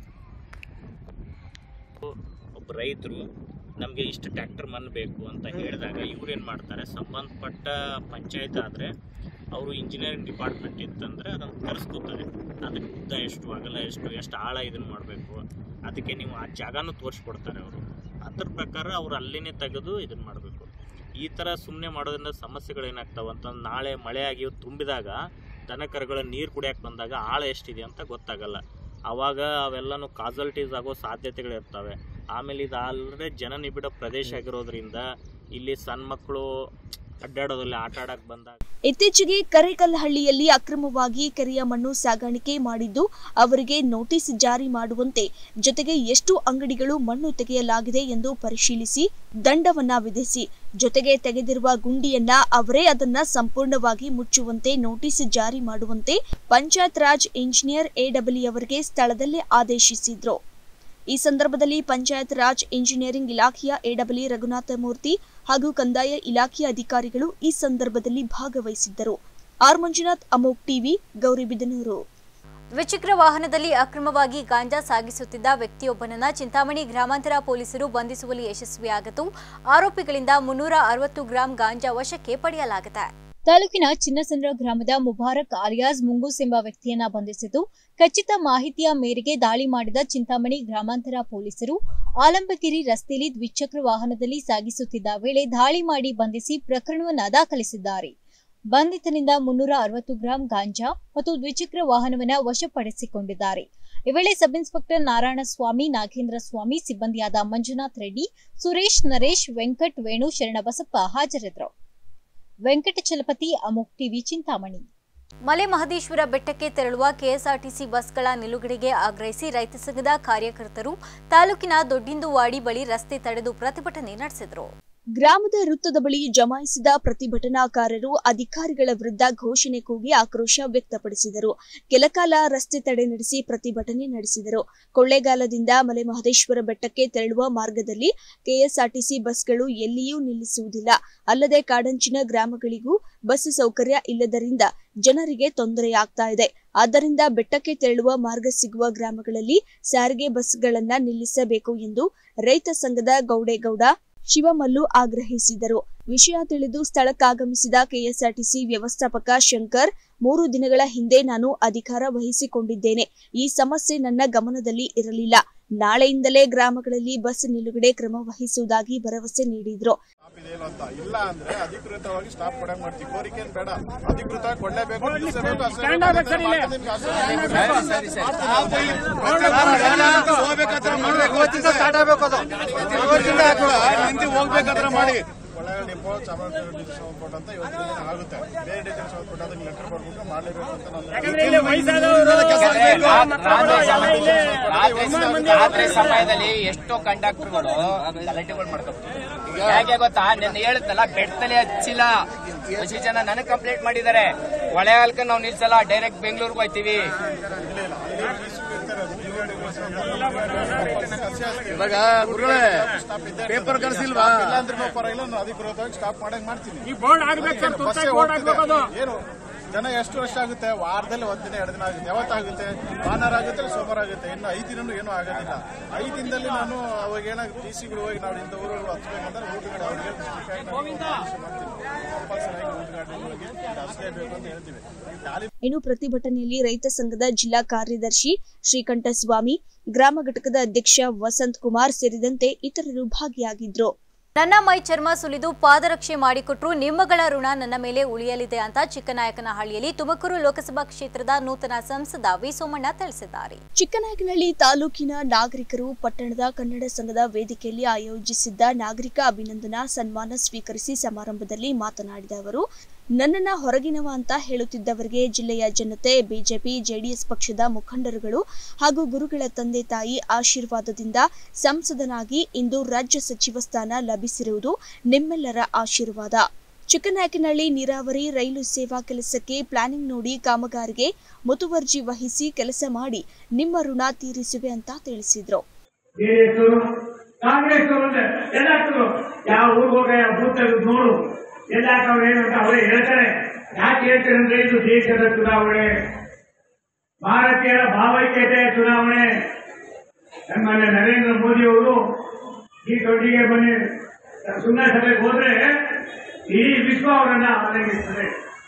[SPEAKER 7] ಒಬ್ಬ ರೈತರು ನಮಗೆ ಇಷ್ಟು ಟ್ರ್ಯಾಕ್ಟರ್ ಮಣ್ಣು ಬೇಕು ಅಂತ ಹೇಳಿದಾಗ ಇವ್ರು ಏನು ಮಾಡ್ತಾರೆ, ಸಂಬಂಧಪಟ್ಟ ಪಂಚಾಯತ್ ಆದರೆ ಅವರು ಇಂಜಿನಿಯರಿಂಗ್ ಡಿಪಾರ್ಟ್ಮೆಂಟ್ ಇತ್ತಂದರೆ ಅದನ್ನು ಕರೆಸ್ಕೊತಾರೆ. ಅದಕ್ಕೆ ಉದ್ದ ಎಷ್ಟು, ಅಗಲ ಎಷ್ಟು, ಎಷ್ಟು ಆಳ ಇದನ್ನು ಮಾಡಬೇಕು, ಅದಕ್ಕೆ ನೀವು ಆ ಜಾಗನೂ ತೋರಿಸ್ಕೊಡ್ತಾರೆ ಅವರು. ಅದ್ರ ಪ್ರಕಾರ ಅವ್ರು ಅಲ್ಲಿನೇ ತೆಗೆದು ಇದನ್ನು ಮಾಡಬೇಕು. ಈ ಥರ ಸುಮ್ಮನೆ ಮಾಡೋದ್ರಿಂದ ಸಮಸ್ಯೆಗಳೇನಾಗ್ತಾವೆ ಅಂತಂದು ನಾಳೆ ಮಳೆ ಆಗಿ ತುಂಬಿದಾಗ ದನ ಕರುಗಳ ನೀರು ಕುಡಿಯೋಕೆ ಬಂದಾಗ ಆಳ ಎಷ್ಟಿದೆ ಅಂತ ಗೊತ್ತಾಗಲ್ಲ. ಆವಾಗ ಅವೆಲ್ಲನೂ ಕಾಸಲ್ಟೀಸ್ ಆಗೋ ಸಾಧ್ಯತೆಗಳಿರ್ತವೆ. ಆಮೇಲೆ ಇದು ಆಲ್ರೆಡಿ ಜನನಿಬಿಡ ಪ್ರದೇಶ ಆಗಿರೋದ್ರಿಂದ ಇಲ್ಲಿ ಸಣ್ಣ ಮಕ್ಕಳು ಅಡ್ಡಾಡೋದಲ್ಲಿ ಆಟ ಆಡಕ್ಕೆ ಬಂದಾಗ
[SPEAKER 3] ಇತ್ತೀಚೆಗೆ ಕರೇಕಲ್ಲಹಳ್ಳಿಯಲ್ಲಿ ಅಕ್ರಮವಾಗಿ ಕೆರೆಯ ಮಣ್ಣು ಸಾಗಾಣಿಕೆ ಮಾಡಿದ್ದು ಅವರಿಗೆ ನೋಟಿಸ್ ಜಾರಿ ಮಾಡುವಂತೆ, ಜೊತೆಗೆ ಎಷ್ಟು ಅಂಗಡಿಗಳು ಮಣ್ಣು ತೆಗೆಯಲಾಗಿದೆ ಎಂದು ಪರಿಶೀಲಿಸಿ ದಂಡವನ್ನ ವಿಧಿಸಿ, ಜೊತೆಗೆ ತೆಗೆದಿರುವ ಗುಂಡಿಯನ್ನ ಅವರೇ ಅದನ್ನ ಸಂಪೂರ್ಣವಾಗಿ ಮುಚ್ಚುವಂತೆ ನೋಟಿಸ್ ಜಾರಿ ಮಾಡುವಂತೆ ಪಂಚಾಯತ್ ರಾಜ್ ಇಂಜಿನಿಯರ್ ಎಡಬ್ಲ್ಯೂ ಅವರಿಗೆ ಸ್ಥಳದಲ್ಲೇ ಆದೇಶಿಸಿದ್ರು. ಈ ಸಂದರ್ಭದಲ್ಲಿ ಪಂಚಾಯತ್ ರಾಜ್ ಇಂಜಿನಿಯರಿಂಗ್ ಇಲಾಖೆಯ ಎಡಬ್ಲ್ಯೂ ರಘುನಾಥ ಮೂರ್ತಿ ಹಾಗೂ ಕಂದಾಯ ಇಲಾಖೆಯ ಅಧಿಕಾರಿಗಳು ಈ ಸಂದರ್ಭದಲ್ಲಿ ಭಾಗವಹಿಸಿದ್ದರು. ಆರ್ ಮಂಜುನಾಥ್, ಅಮೋಕ್ ಟಿವಿ, ಗೌರಿಬಿದನೂರು.
[SPEAKER 1] ದ್ವಿಚಕ್ರ ವಾಹನದಲ್ಲಿ ಅಕ್ರಮವಾಗಿ ಗಾಂಜಾ ಸಾಗಿಸುತ್ತಿದ್ದ ವ್ಯಕ್ತಿಯೊಬ್ಬನನ್ನ ಚಿಂತಾಮಣಿ ಗ್ರಾಮಾಂತರ ಪೊಲೀಸರು ಬಂಧಿಸುವಲ್ಲಿ ಯಶಸ್ವಿಯಾಗಿದ್ದು ಆರೋಪಿಗಳಿಂದ ಮುನ್ನೂರ ಅರವತ್ತು ಗ್ರಾಂ ಗಾಂಜಾ ವಶಕ್ಕೆ ಪಡೆಯಲಾಗಿದೆ. ತಾಲೂಕಿನ ಚಿನ್ನಸಂದ್ರ ಗ್ರಾಮದ ಮುಬಾರಕ್ ಆಲಿಯಾಸ್ ಮುಂಗೂಸ್ ಎಂಬ ವ್ಯಕ್ತಿಯನ್ನ ಬಂಧಿಸಿದ್ದು ಖಚಿತ ಮಾಹಿತಿಯ ಮೇರೆಗೆ ದಾಳಿ ಮಾಡಿದ ಚಿಂತಾಮಣಿ ಗ್ರಾಮಾಂತರ ಪೊಲೀಸರು ಆಲಂಬಗಿರಿ ರಸ್ತೆಯಲ್ಲಿ ದ್ವಿಚಕ್ರ ವಾಹನದಲ್ಲಿ ಸಾಗಿಸುತ್ತಿದ್ದ ವೇಳೆ ದಾಳಿ ಮಾಡಿ ಬಂಧಿಸಿ ಪ್ರಕರಣವನ್ನು ದಾಖಲಿಸಿದ್ದಾರೆ. ಬಂಧಿತನಿಂದ ಮುನ್ನೂರ ಅರವತ್ತು ಗ್ರಾಂ ಗಾಂಜಾ ಮತ್ತು ದ್ವಿಚಕ್ರ ವಾಹನವನ್ನು ವಶಪಡಿಸಿಕೊಂಡಿದ್ದಾರೆ. ಈ ವೇಳೆ ಸಬ್ ಇನ್ಸ್ಪೆಕ್ಟರ್ ನಾರಾಯಣಸ್ವಾಮಿ, ನಾಗೇಂದ್ರ ಸ್ವಾಮಿ, ಸಿಬ್ಬಂದಿಯಾದ ಮಂಜುನಾಥ್ ರೆಡ್ಡಿ, ಸುರೇಶ್, ನರೇಶ್, ವೆಂಕಟ್, ವೇಣು, ಶರಣಬಸಪ್ಪ ಹಾಜರಿದ್ದರು. ವೆಂಕಟಚಲಪತಿ, ಅಮೋಕ್ ಟಿವಿ, ಚಿಂತಾಮಣಿ. ಮಲೆ ಮಹದೇಶ್ವರ ಬೆಟ್ಟಕ್ಕೆ ತೆರಳುವ ಕೆಎಸ್ಆರ್ಟಿಸಿ ಬಸ್ಗಳ ನಿಲುಗಡೆಗೆ ಆಗ್ರಹಿಸಿ ರೈತ ಸಂಘದ ಕಾರ್ಯಕರ್ತರು ತಾಲೂಕಿನ ದೊಡ್ಡಿಂದುವಾಡಿ ಬಳಿ ರಸ್ತೆ ತಡೆದು ಪ್ರತಿಭಟನೆ ನಡೆಸಿದರು.
[SPEAKER 3] ಗ್ರಾಮದ ವೃತ್ತದ ಬಳಿ ಜಮಾಯಿಸಿದ ಪ್ರತಿಭಟನಾಕಾರರು ಅಧಿಕಾರಿಗಳ ವಿರುದ್ಧ ಘೋಷಣೆ ಕೂಗಿ ಆಕ್ರೋಶ ವ್ಯಕ್ತಪಡಿಸಿದರು. ಕೆಲಕಾಲ ರಸ್ತೆ ತಡೆ ನಡೆಸಿ ಪ್ರತಿಭಟನೆ ನಡೆಸಿದರು. ಕೊಳ್ಳೇಗಾಲದಿಂದ ಮಲೆ ಮಹದೇಶ್ವರ ಬೆಟ್ಟಕ್ಕೆ ತೆರಳುವ ಮಾರ್ಗದಲ್ಲಿ ಕೆಎಸ್ಆರ್ಟಿಸಿ ಬಸ್ಗಳು ಎಲ್ಲಿಯೂ ನಿಲ್ಲಿಸುವುದಿಲ್ಲ. ಅಲ್ಲದೆ ಕಾಡಂಚಿನ ಗ್ರಾಮಗಳಿಗೂ ಬಸ್ ಸೌಕರ್ಯ ಇಲ್ಲದರಿಂದ ಜನರಿಗೆ ತೊಂದರೆಯಾಗ್ತಾ ಇದೆ. ಆದ್ದರಿಂದ ಬೆಟ್ಟಕ್ಕೆ ತೆರಳುವ ಮಾರ್ಗ ಸಿಗುವ ಗ್ರಾಮಗಳಲ್ಲಿ ಸಾರಿಗೆ ಬಸ್ಗಳನ್ನ ನಿಲ್ಲಿಸಬೇಕು ಎಂದು ರೈತ ಸಂಘದ ಗೌಡೇಗೌಡ ಶಿವಮಲ್ಲು ಆಗ್ರಹಿಸಿದರು. ವಿಷಯ ತಿಳಿದು ಸ್ಥಳಕ್ಕಾಗಮಿಸಿದ ಕೆಎಸ್ಆರ್ಟಿಸಿ ವ್ಯವಸ್ಥಾಪಕ ಶಂಕರ್, ಮೂರು ದಿನಗಳ ಹಿಂದೆ ನಾನು ಅಧಿಕಾರ ವಹಿಸಿಕೊಂಡಿದ್ದೇನೆ. ಈ ಸಮಸ್ಯೆ ನನ್ನ ಗಮನದಲ್ಲಿ ಇರಲಿಲ್ಲ. ನಾಳೆಯಿಂದಲೇ ಗ್ರಾಮಗಳಲ್ಲಿ ಬಸ್ ನಿಲುಗಡೆ ಕ್ರಮ ವಹಿಸುವುದಾಗಿ ಭರವಸೆ ನೀಡಿದ್ರು.
[SPEAKER 8] ಇಲ್ಲ ಅಂದ್ರೆ ಅಧಿಕೃತವಾಗಿ ಸ್ಟಾಪ್ ಕೊಡಂಗ್ ಮಾಡ್ತೀವಿ. ಕೋರಿಕೆ ಬೇಡ, ಅಧಿಕೃತವಾಗಿ ಕೊಡಲೇಬೇಕು. ಹೋಗ್ಬೇಕಾದ್ರೆ ಮಾಡಿ ಕೊಳ್ಳೇಗಾಲ ಡಿಪೋ ಚಾಮರಾಜನಗರ ಡಿಪೋ ಸಂಬಂಧಪಟ್ಟ ಅಂತ ಇವತ್ತು ಆಗುತ್ತೆ. ಬೇರೆ ಡಿಪೋ ಸಂಬಂಧಪಟ್ಟ ಅದಕ್ಕೆ ಲೆಟರ್ ಬರ್ಬಿಟ್ಟು ಮಾಡಲೇಬೇಕು ಅಂತ
[SPEAKER 9] ರಾತ್ರಿ ಸಮಯದಲ್ಲಿ ಎಷ್ಟೋ ಕಂಡಕ್ಟರ್ಗಳು ಗಲಾಟೆಗಳು ಮಾಡ್ಕೊಬೇಕು. ಹೇಗೆ ಗೊತ್ತಾ, ನಿನ್ನ ಹೇಳುತ್ತಲ್ಲ ಬೆಟ್ಟದಲ್ಲಿ ಹಚ್ಚಿಲ್ಲ, ಖುಷಿ ಜನ ನನಗೆ ಕಂಪ್ಲೇಂಟ್ ಮಾಡಿದ್ದಾರೆ. ಕೊಳ್ಳೇಗಾಲಕ್ಕೆ ನಾವು ನಿಲ್ಸಲ್ಲ, ಡೈರೆಕ್ಟ್ ಬೆಂಗಳೂರಿಗೆ ಹೋಗ್ತೀವಿ.
[SPEAKER 8] ಇವಾಗ ಗುರುಗಳೇ ಪೇಪರ್ ಕಳಿಸಿಲ್ವಾ? ಇಲ್ಲಾಂದ್ರೆ ಪರವಾಗಿಲ್ಲ, ನಾನು ಅಧಿಕೃತವಾಗಿ ಸ್ಟಾಪ್ ಮಾಡಂಗ್ ಮಾಡ್ತೀನಿ. ಏನು ಜನ ಎಷ್ಟು ವರ್ಷ ಆಗುತ್ತೆ? ವಾರದಲ್ಲಿ ಒಂದ್ ದಿನ ಎರಡು ದಿನ ಆಗುತ್ತೆ. ಯಾವತ್ತಾಗುತ್ತೆ? ಭಾನುವಾರ ಆಗುತ್ತೆ, ಸೋಮವಾರ ಆಗುತ್ತೆ. ಇನ್ನು ಐದು ದಿನನೂ ಏನೂ ಆಗೋದಿಲ್ಲ. ಐದು ದಿನದಲ್ಲಿ ನಾನು ಅವಾಗ ಏನಾಗ ಟಿ ಸಿಗಳು ಹೋಗಿ ನಾವು ಇಂಥ ಊರುಗಳು ಹಚ್ಬೇಕಂದ್ರೆ ಊಟಗಡೆ ಅವ್ರಿಗೆ ಕಂಪಲ್ಸರಿ ಊಟಗಾಡಿ ಹೋಗಿ ಹಚ್ಚಲೇಬೇಕು ಅಂತ ಹೇಳ್ತೀವಿ.
[SPEAKER 3] ಇನ್ನು ಪ್ರತಿಭಟನೆಯಲ್ಲಿ ರೈತ ಸಂಘದ ಜಿಲ್ಲಾ ಕಾರ್ಯದರ್ಶಿ ಶ್ರೀಕಂಠಸ್ವಾಮಿ, ಗ್ರಾಮ ಘಟಕದ ಅಧ್ಯಕ್ಷ ವಸಂತ್ ಕುಮಾರ್ ಸೇರಿದಂತೆ ಇತರರು ಭಾಗಿಯಾಗಿದ್ರು.
[SPEAKER 1] ನನ್ನ ಮೈ ಚರ್ಮ ಸುಲಿದು ಪಾದರಕ್ಷೆ ಮಾಡಿಕೊಟ್ರು ನಿಮ್ಮಗಳ ಋಣ ನನ್ನ ಮೇಲೆ ಉಳಿಯಲಿದೆ ಅಂತ ಚಿಕ್ಕನಾಯಕನಹಳ್ಳಿಯಲ್ಲಿ ತುಮಕೂರು ಲೋಕಸಭಾ ಕ್ಷೇತ್ರದ ನೂತನ ಸಂಸದ ವಿ ಸೋಮಣ್ಣ ತಿಳಿಸಿದ್ದಾರೆ.
[SPEAKER 3] ಚಿಕ್ಕನಾಯಕನಹಳ್ಳಿ ತಾಲೂಕಿನ ನಾಗರಿಕರು ಪಟ್ಟಣದ ಕನ್ನಡ ಸಂಘದ ವೇದಿಕೆಯಲ್ಲಿ ಆಯೋಜಿಸಿದ್ದ ನಾಗರಿಕ ಅಭಿನಂದನಾ ಸನ್ಮಾನ ಸ್ವೀಕರಿಸಿ ಸಮಾರಂಭದಲ್ಲಿ ಮಾತನಾಡಿದ ಅವರು, ನನ್ನನ್ನ ಹೊರಗಿನವ ಅಂತ ಹೇಳುತ್ತಿದ್ದವರಿಗೆ ಜಿಲ್ಲೆಯ ಜನತೆ, ಬಿಜೆಪಿ ಜೆಡಿಎಸ್ ಪಕ್ಷದ ಮುಖಂಡರುಗಳು ಹಾಗೂ ಗುರುಗಳ ತಂದೆ ತಾಯಿ ಆಶೀರ್ವಾದದಿಂದ ಸಂಸದನಾಗಿ ಇಂದು ರಾಜ್ಯ ಸಚಿವ ಸ್ಥಾನ ಲಭಿಸಿರುವುದು ನಿಮ್ಮೆಲ್ಲರ ಆಶೀರ್ವಾದ. ಚಿಕ್ಕನಾಯಕನಹಳ್ಳಿ ನೀರಾವರಿ ರೈಲು ಸೇವಾ ಕೆಲಸಕ್ಕೆ ಪ್ಲಾನಿಂಗ್ ನೋಡಿ ಕಾಮಗಾರಿಗೆ ಮುತುವರ್ಜಿ ವಹಿಸಿ ಕೆಲಸ ಮಾಡಿ ನಿಮ್ಮ ಋಣ ತೀರಿಸುವೆ ಅಂತ ತಿಳಿಸಿದ್ರು.
[SPEAKER 2] ಎಲ್ಲಾಕವ್ರೇನು ಅವರೇ ಹೇಳ್ತಾರೆ. ಯಾಕೆ ಹೇಳ್ತಾರೆ ಅಂದ್ರೆ ಇದು ದೇಶದ ಚುನಾವಣೆ, ಭಾರತೀಯರ ಭಾವೈಕ್ಯತೆಯ ಚುನಾವಣೆ. ನಮ್ಮಲ್ಲಿ ನರೇಂದ್ರ ಮೋದಿ ಅವರು ಈ ದೊಡ್ಡಿಗೆ ಬನ್ನಿ ಶೃಂಗಸಭೆಗೆ ಹೋದ್ರೆ ಇಡೀ ವಿಶ್ವ ಅವರನ್ನ ಆನಂದಿಸ್ತದೆ.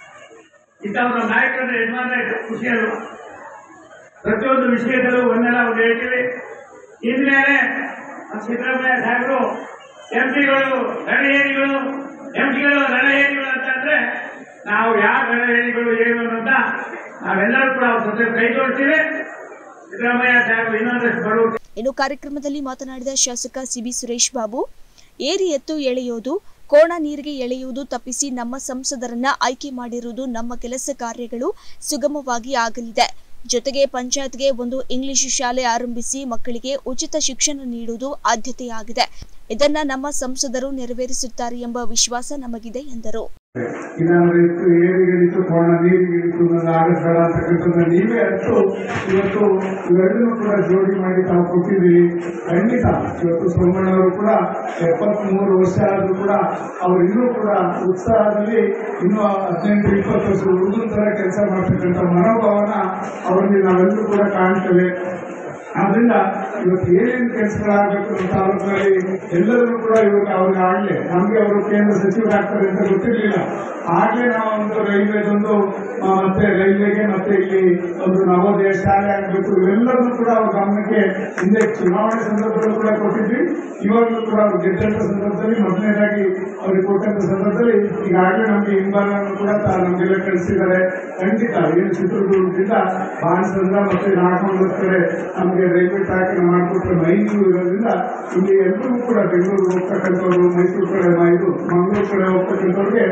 [SPEAKER 2] ಇಂಥವ್ರ ನಾಯಕರ ಯಜಮಾನ ಖುಷಿ ಅಲ್ವಾ? ಪ್ರತಿಯೊಂದು ವಿಷಯದಲ್ಲೂ ಒಂದೆಲ್ಲ ಒಂದು ಹೇಳ್ತೀವಿ. ಇನ್ಮೇಲೆ ಸಿದ್ದರಾಮಯ್ಯ ಸಾಹೇಬರು ಎಂಪಿಗಳು ರಣಹೇರಿಗಳು ಎಂಪಿಗಳು ರಣಹೇರಿಗಳು ಅಂತಂದ್ರೆ ನಾವು ಯಾವ ರಣಹೇರಿಗಳು ಏನು ಅಂತ ನಾವೆಲ್ಲರೂ ಕೂಡ ಅವ್ರ ಜೊತೆ ಕೈ ಜೋಡಿಸ್ತೀವಿ. ಸಿದ್ದರಾಮಯ್ಯ ಸಾಹೇಬರು ಇನ್ನೊಂದಷ್ಟು ಬರುವುದು.
[SPEAKER 3] ಇನ್ನು ಕಾರ್ಯಕ್ರಮದಲ್ಲಿ ಮಾತನಾಡಿದ ಶಾಸಕ ಸಿಬಿ ಸುರೇಶ್ ಬಾಬು, ಏರಿ ಎತ್ತು ಎಳೆಯುವುದು, ಕೋಣ ನೀರಿಗೆ ಎಳೆಯುವುದು ತಪ್ಪಿಸಿ ನಮ್ಮ ಸಂಸದರನ್ನ ಆಯ್ಕೆ ಮಾಡಿರುವುದು ನಮ್ಮ ಕೆಲಸ ಕಾರ್ಯಗಳು ಸುಗಮವಾಗಿ ಆಗಲಿದೆ. ಜೊತೆಗೆ ಪಂಚಾಯತ್ಗೆ ಒಂದು ಇಂಗ್ಲಿಷ್ ಶಾಲೆ ಆರಂಭಿಸಿ ಮಕ್ಕಳಿಗೆ ಉಚಿತ ಶಿಕ್ಷಣ ನೀಡುವುದು ಆದ್ಯತೆಯಾಗಿದೆ. ಇದನ್ನ ನಮ್ಮ ಸಂಸದರು ನೆರವೇರಿಸುತ್ತಾರೆ ಎಂಬ ವಿಶ್ವಾಸ ನಮಗಿದೆ ಎಂದರು.
[SPEAKER 10] ಇತ್ತು ಏರಿಗಿಳಿತು ಕೋಣ ನೀರಿಗಿಳಿತು ನನ್ನ ಆಗಬೇಡ ಅಂತಕ್ಕಂಥದ್ದು ನೀವೇ ಅಷ್ಟು ಇವತ್ತು ಇವೆರಡನ್ನೂ ಕೂಡ ಜೋಡಿ ಮಾಡಿ ತಾವು ಕೊಟ್ಟಿದ್ದೀರಿ. ಖಂಡಿತ ಇವತ್ತು ಸೋಮಣ್ಣವರು ಕೂಡ ಎಪ್ಪತ್ತ್ ಮೂರು ವರ್ಷ ಆದ್ರೂ ಕೂಡ ಅವರು ಇನ್ನೂ ಕೂಡ ಉತ್ಸಾಹದಲ್ಲಿ ಇನ್ನೂ ಹದಿನೆಂಟು ಇಪ್ಪತ್ತು ವರ್ಷ ಹುಡುಗನ ತರ ಕೆಲಸ ಮಾಡ್ತಕ್ಕಂಥ ಮನೋಭಾವನ ಅವರಲ್ಲಿ ನಾವೆಲ್ಲರೂ ಕೂಡ ಕಾಣ್ತೇವೆ. ಆದ್ರಿಂದ ಇವತ್ತು ಏನೇನು ಕೆಲಸಗಳಾಗಬೇಕು ತಾಲೂಕಿನಲ್ಲಿ ಎಲ್ಲರೂ ಕೂಡ ಇವತ್ತು ಅವ್ರಿಗೆ ಆಗ್ಲೇ ನಮ್ಗೆ ಅವರು ಕೇಂದ್ರ ಸಚಿವರಾಗ್ತಾರೆ ಅಂತ ಗೊತ್ತಿರಲಿಲ್ಲ. ಆಗ್ಲೇ ನಾವು ಒಂದು ರೈಲ್ವೆದೊಂದು ಮತ್ತೆ ರೈಲ್ವೆಗೆ ಮತ್ತೆ ಇಲ್ಲಿ ಒಂದು ನವೋದಯ ಶಾಲೆ ಆಗಬೇಕು ಇವೆಲ್ಲರೂ ಕೂಡ ಅವ್ರ ಗಮನಕ್ಕೆ ಹಿಂದೆ ಚುನಾವಣೆ ಸಂದರ್ಭದಲ್ಲೂ ಕೂಡ ಕೊಟ್ಟಿದ್ವಿ. ಇವಾಗಲೂ ಕೂಡ ಅವ್ರು ಗೆದ್ದಂತ ಸಂದರ್ಭದಲ್ಲಿ ಮೊದಲನೇದಾಗಿ ಅವ್ರಿಗೆ ಕೊಟ್ಟಂತ ಸಂದರ್ಭದಲ್ಲಿ ಈಗಾಗಲೇ ನಮ್ಗೆ ಹಿಂಬಾಲನ್ನು ಕೂಡ ನಮ್ಗೆಲ್ಲ ಕಳಿಸಿದ್ದಾರೆ. ಖಂಡಿತ ಏನು ಚಿತ್ರದುರ್ಗದಿಂದ ಬಾಣಸಂದ್ರ ಮತ್ತೆ ನಾಲ್ಕು ಕಡೆ ನಮ್ಗೆ ರೈಲ್ವೆ ಟ್ರ್ಯಾಕ್ ಮಾಡಿಕೊಟ್ರೆ ಮೈಸೂರು ಇರೋದ್ರಿಂದ ಇಲ್ಲಿ ಎಲ್ಲರೂ ಕೂಡ ಬೆಂಗಳೂರು ಹೋಗ್ತಕ್ಕಂಥವ್ರು, ಮೈಸೂರು ಕಡೆ ಇದು ಮಂಗಳೂರು ಕಡೆ ಹೋಗ್ತಕ್ಕಂಥವ್ರಿಗೆ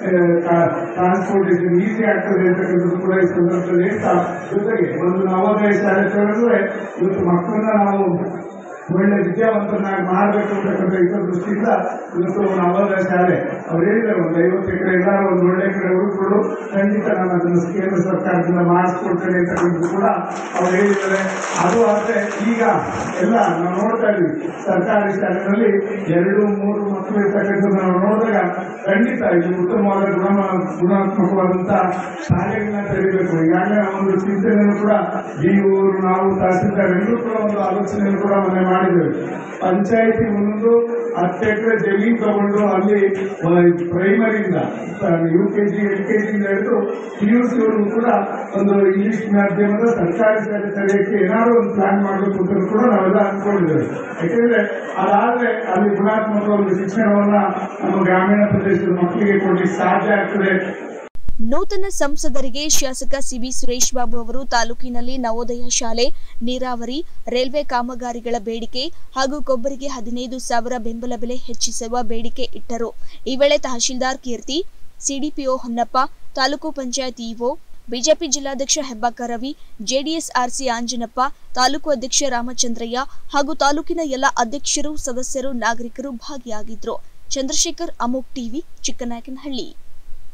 [SPEAKER 10] ಟ್ರಾನ್ಸ್ಪೋರ್ಟೇಷನ್ ಈಸಿ ಆಗ್ತದೆ ಅಂತಕ್ಕಂಥದ್ದು ಕೂಡ ಈ ಸಂದರ್ಭದಲ್ಲಿ ಹೇಳ್ತಾ, ಜೊತೆಗೆ ಒಂದು ನವೋದಯ ಶಾಲೆ ತೆರೆದ್ರೆ ಇವತ್ತು ಮಕ್ಕಳನ್ನ ನಾವು ಒಳ್ಳೆ ವಿದ್ಯಾವಂತರನ್ನಾಗಿ ಮಾಡಬೇಕು ಅಂತಕ್ಕಂಥ ಇತರ ದೃಷ್ಟಿಯಿಂದ ಇವತ್ತು ನವೋದಯ ಶಾಲೆ ಅವ್ರು ಹೇಳಿದ್ದಾರೆ ಒಂದು ಐವತ್ತು ಎಕರೆ ಎಲ್ಲಾರು ಒಂದು ಒಳ್ಳೆ ಕಡೆ ಹುಡುಕೊಂಡು ಖಂಡಿತ ನಾನು ಅದನ್ನು ಕೇಂದ್ರ ಸರ್ಕಾರದಿಂದ ಮಾಡಿಸ್ಕೊಡ್ತೇನೆ ಅಂತಕ್ಕಂಥದ್ದು ಕೂಡ ಅವ್ರು ಹೇಳಿದ್ದಾರೆ. ಅದು ಆದ್ರೆ ಈಗ ಎಲ್ಲ ನಾವು ನೋಡ್ತಾ ಇದ್ವಿ ಸರ್ಕಾರಿ ಶಾಲೆಗಳಲ್ಲಿ ಎರಡು ಮೂರು ಮಕ್ಕಳು ಇರ್ತಕ್ಕಂಥದ್ದು ನಾವು ನೋಡಿದಾಗ ಖಂಡಿತ ಇದು ಉತ್ತಮವಾದ ಗುಣ ಗುಣಾತ್ಮಕವಾದಂತಹ ಶಾಲೆಗಳನ್ನ ತೆರೀಬೇಕು. ಈಗಾಗಲೇ ನಾವೊಂದು ಚಿಂತನೆಯನ್ನು ಕೂಡ ಡಿ ಊರು ನಾವು ತಹಸೀಲ್ದಾರ್ ಎಲ್ಲರೂ ಕೂಡ ಒಂದು ಆಲೋಚನೆಯನ್ನು ಕೂಡ ಮನೆ ಮಾಡಿದ್ದೇವೆ. ಪಂಚಾಯಿತಿ ಒಂದು ಹತ್ತು ಎಕರೆ ಜಮೀನು ತಗೊಂಡು ಅಲ್ಲಿ ಪ್ರೈಮರಿಯಿಂದ ಯು ಕೆಜಿ ಎಲ್ ಕೆಜಿಯಿಂದ ಹಿಡಿದು ಪಿ ಯು ಸಿ ವರೆಗೂ ಕೂಡ ಒಂದು ಇಂಗ್ಲಿಷ್ ಮಾಧ್ಯಮದ ಸರ್ಕಾರಿ ಶಾಲೆ ತೆರೆಯಕ್ಕೆ ಏನಾದ್ರು ಒಂದು ಪ್ಲಾನ್ ಮಾಡಬೇಕು ಅಂತ ಕೂಡ ನಾವೆಲ್ಲ ಅಂದ್ಕೊಂಡಿದ್ದೇವೆ. ಯಾಕೆಂದ್ರೆ ಅದಾದ್ರೆ ಅಲ್ಲಿ ಗುಣಾತ್ಮಕ ಒಂದು ಶಿಕ್ಷಣವನ್ನ ನಮ್ಮ ಗ್ರಾಮೀಣ ಪ್ರದೇಶದ ಮಕ್ಕಳಿಗೆ ಕೊಡ್ಲಿಕ್ಕೆ ಸಾಧ್ಯ ಆಗ್ತದೆ.
[SPEAKER 3] ನೂತನ ಸಂಸದರಿಗೆ ಶಾಸಕ ಸಿಬಿ ಸುರೇಶ್ ಬಾಬು ಅವರು ತಾಲೂಕಿನಲ್ಲಿ ನವೋದಯ ಶಾಲೆ, ನೀರಾವರಿ, ರೈಲ್ವೆ ಕಾಮಗಾರಿಗಳ ಬೇಡಿಕೆ ಹಾಗೂ ಕೊಬ್ಬರಿಗೆ ಹದಿನೈದು ಸಾವಿರ ಬೆಂಬಲ ಬೆಲೆ ಹೆಚ್ಚಿಸುವ ಬೇಡಿಕೆ ಇಟ್ಟರು. ಈ ವೇಳೆ tahsildar Keerthi, CDPO Honnappa, taluk panchayat EO, BJP ಜಿಲ್ಲಾಧ್ಯಕ್ಷ ಹೆಬ್ಬಾಕ ರವಿ, ಜೆಡಿಎಸ್ ಆರ್ಸಿ ಆಂಜನಪ್ಪ, ತಾಲೂಕು ಅಧ್ಯಕ್ಷ ರಾಮಚಂದ್ರಯ್ಯ ಹಾಗೂ ತಾಲೂಕಿನ ಎಲ್ಲ ಅಧ್ಯಕ್ಷರು, ಸದಸ್ಯರು, ನಾಗರಿಕರು ಭಾಗಿಯಾಗಿದ್ದರು. ಚಂದ್ರಶೇಖರ್, ಅಮೋಕ್ ಟಿವಿ, ಚಿಕ್ಕನಾಯಕನಹಳ್ಳಿ.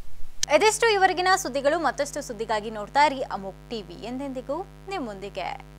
[SPEAKER 1] ಇದಿಷ್ಟು ಇವರೆಗಿನ ಸುದ್ದಿಗಳು. ಮತ್ತಷ್ಟು ಸುದ್ದಿಗಾಗಿ ನೋಡ್ತಾ ಇರಿ ಅಮೋಕ್ ಟಿವಿ, ಎಂದೆಂದಿಗೂ ನಿಮ್ಮೊಂದಿಗೆ.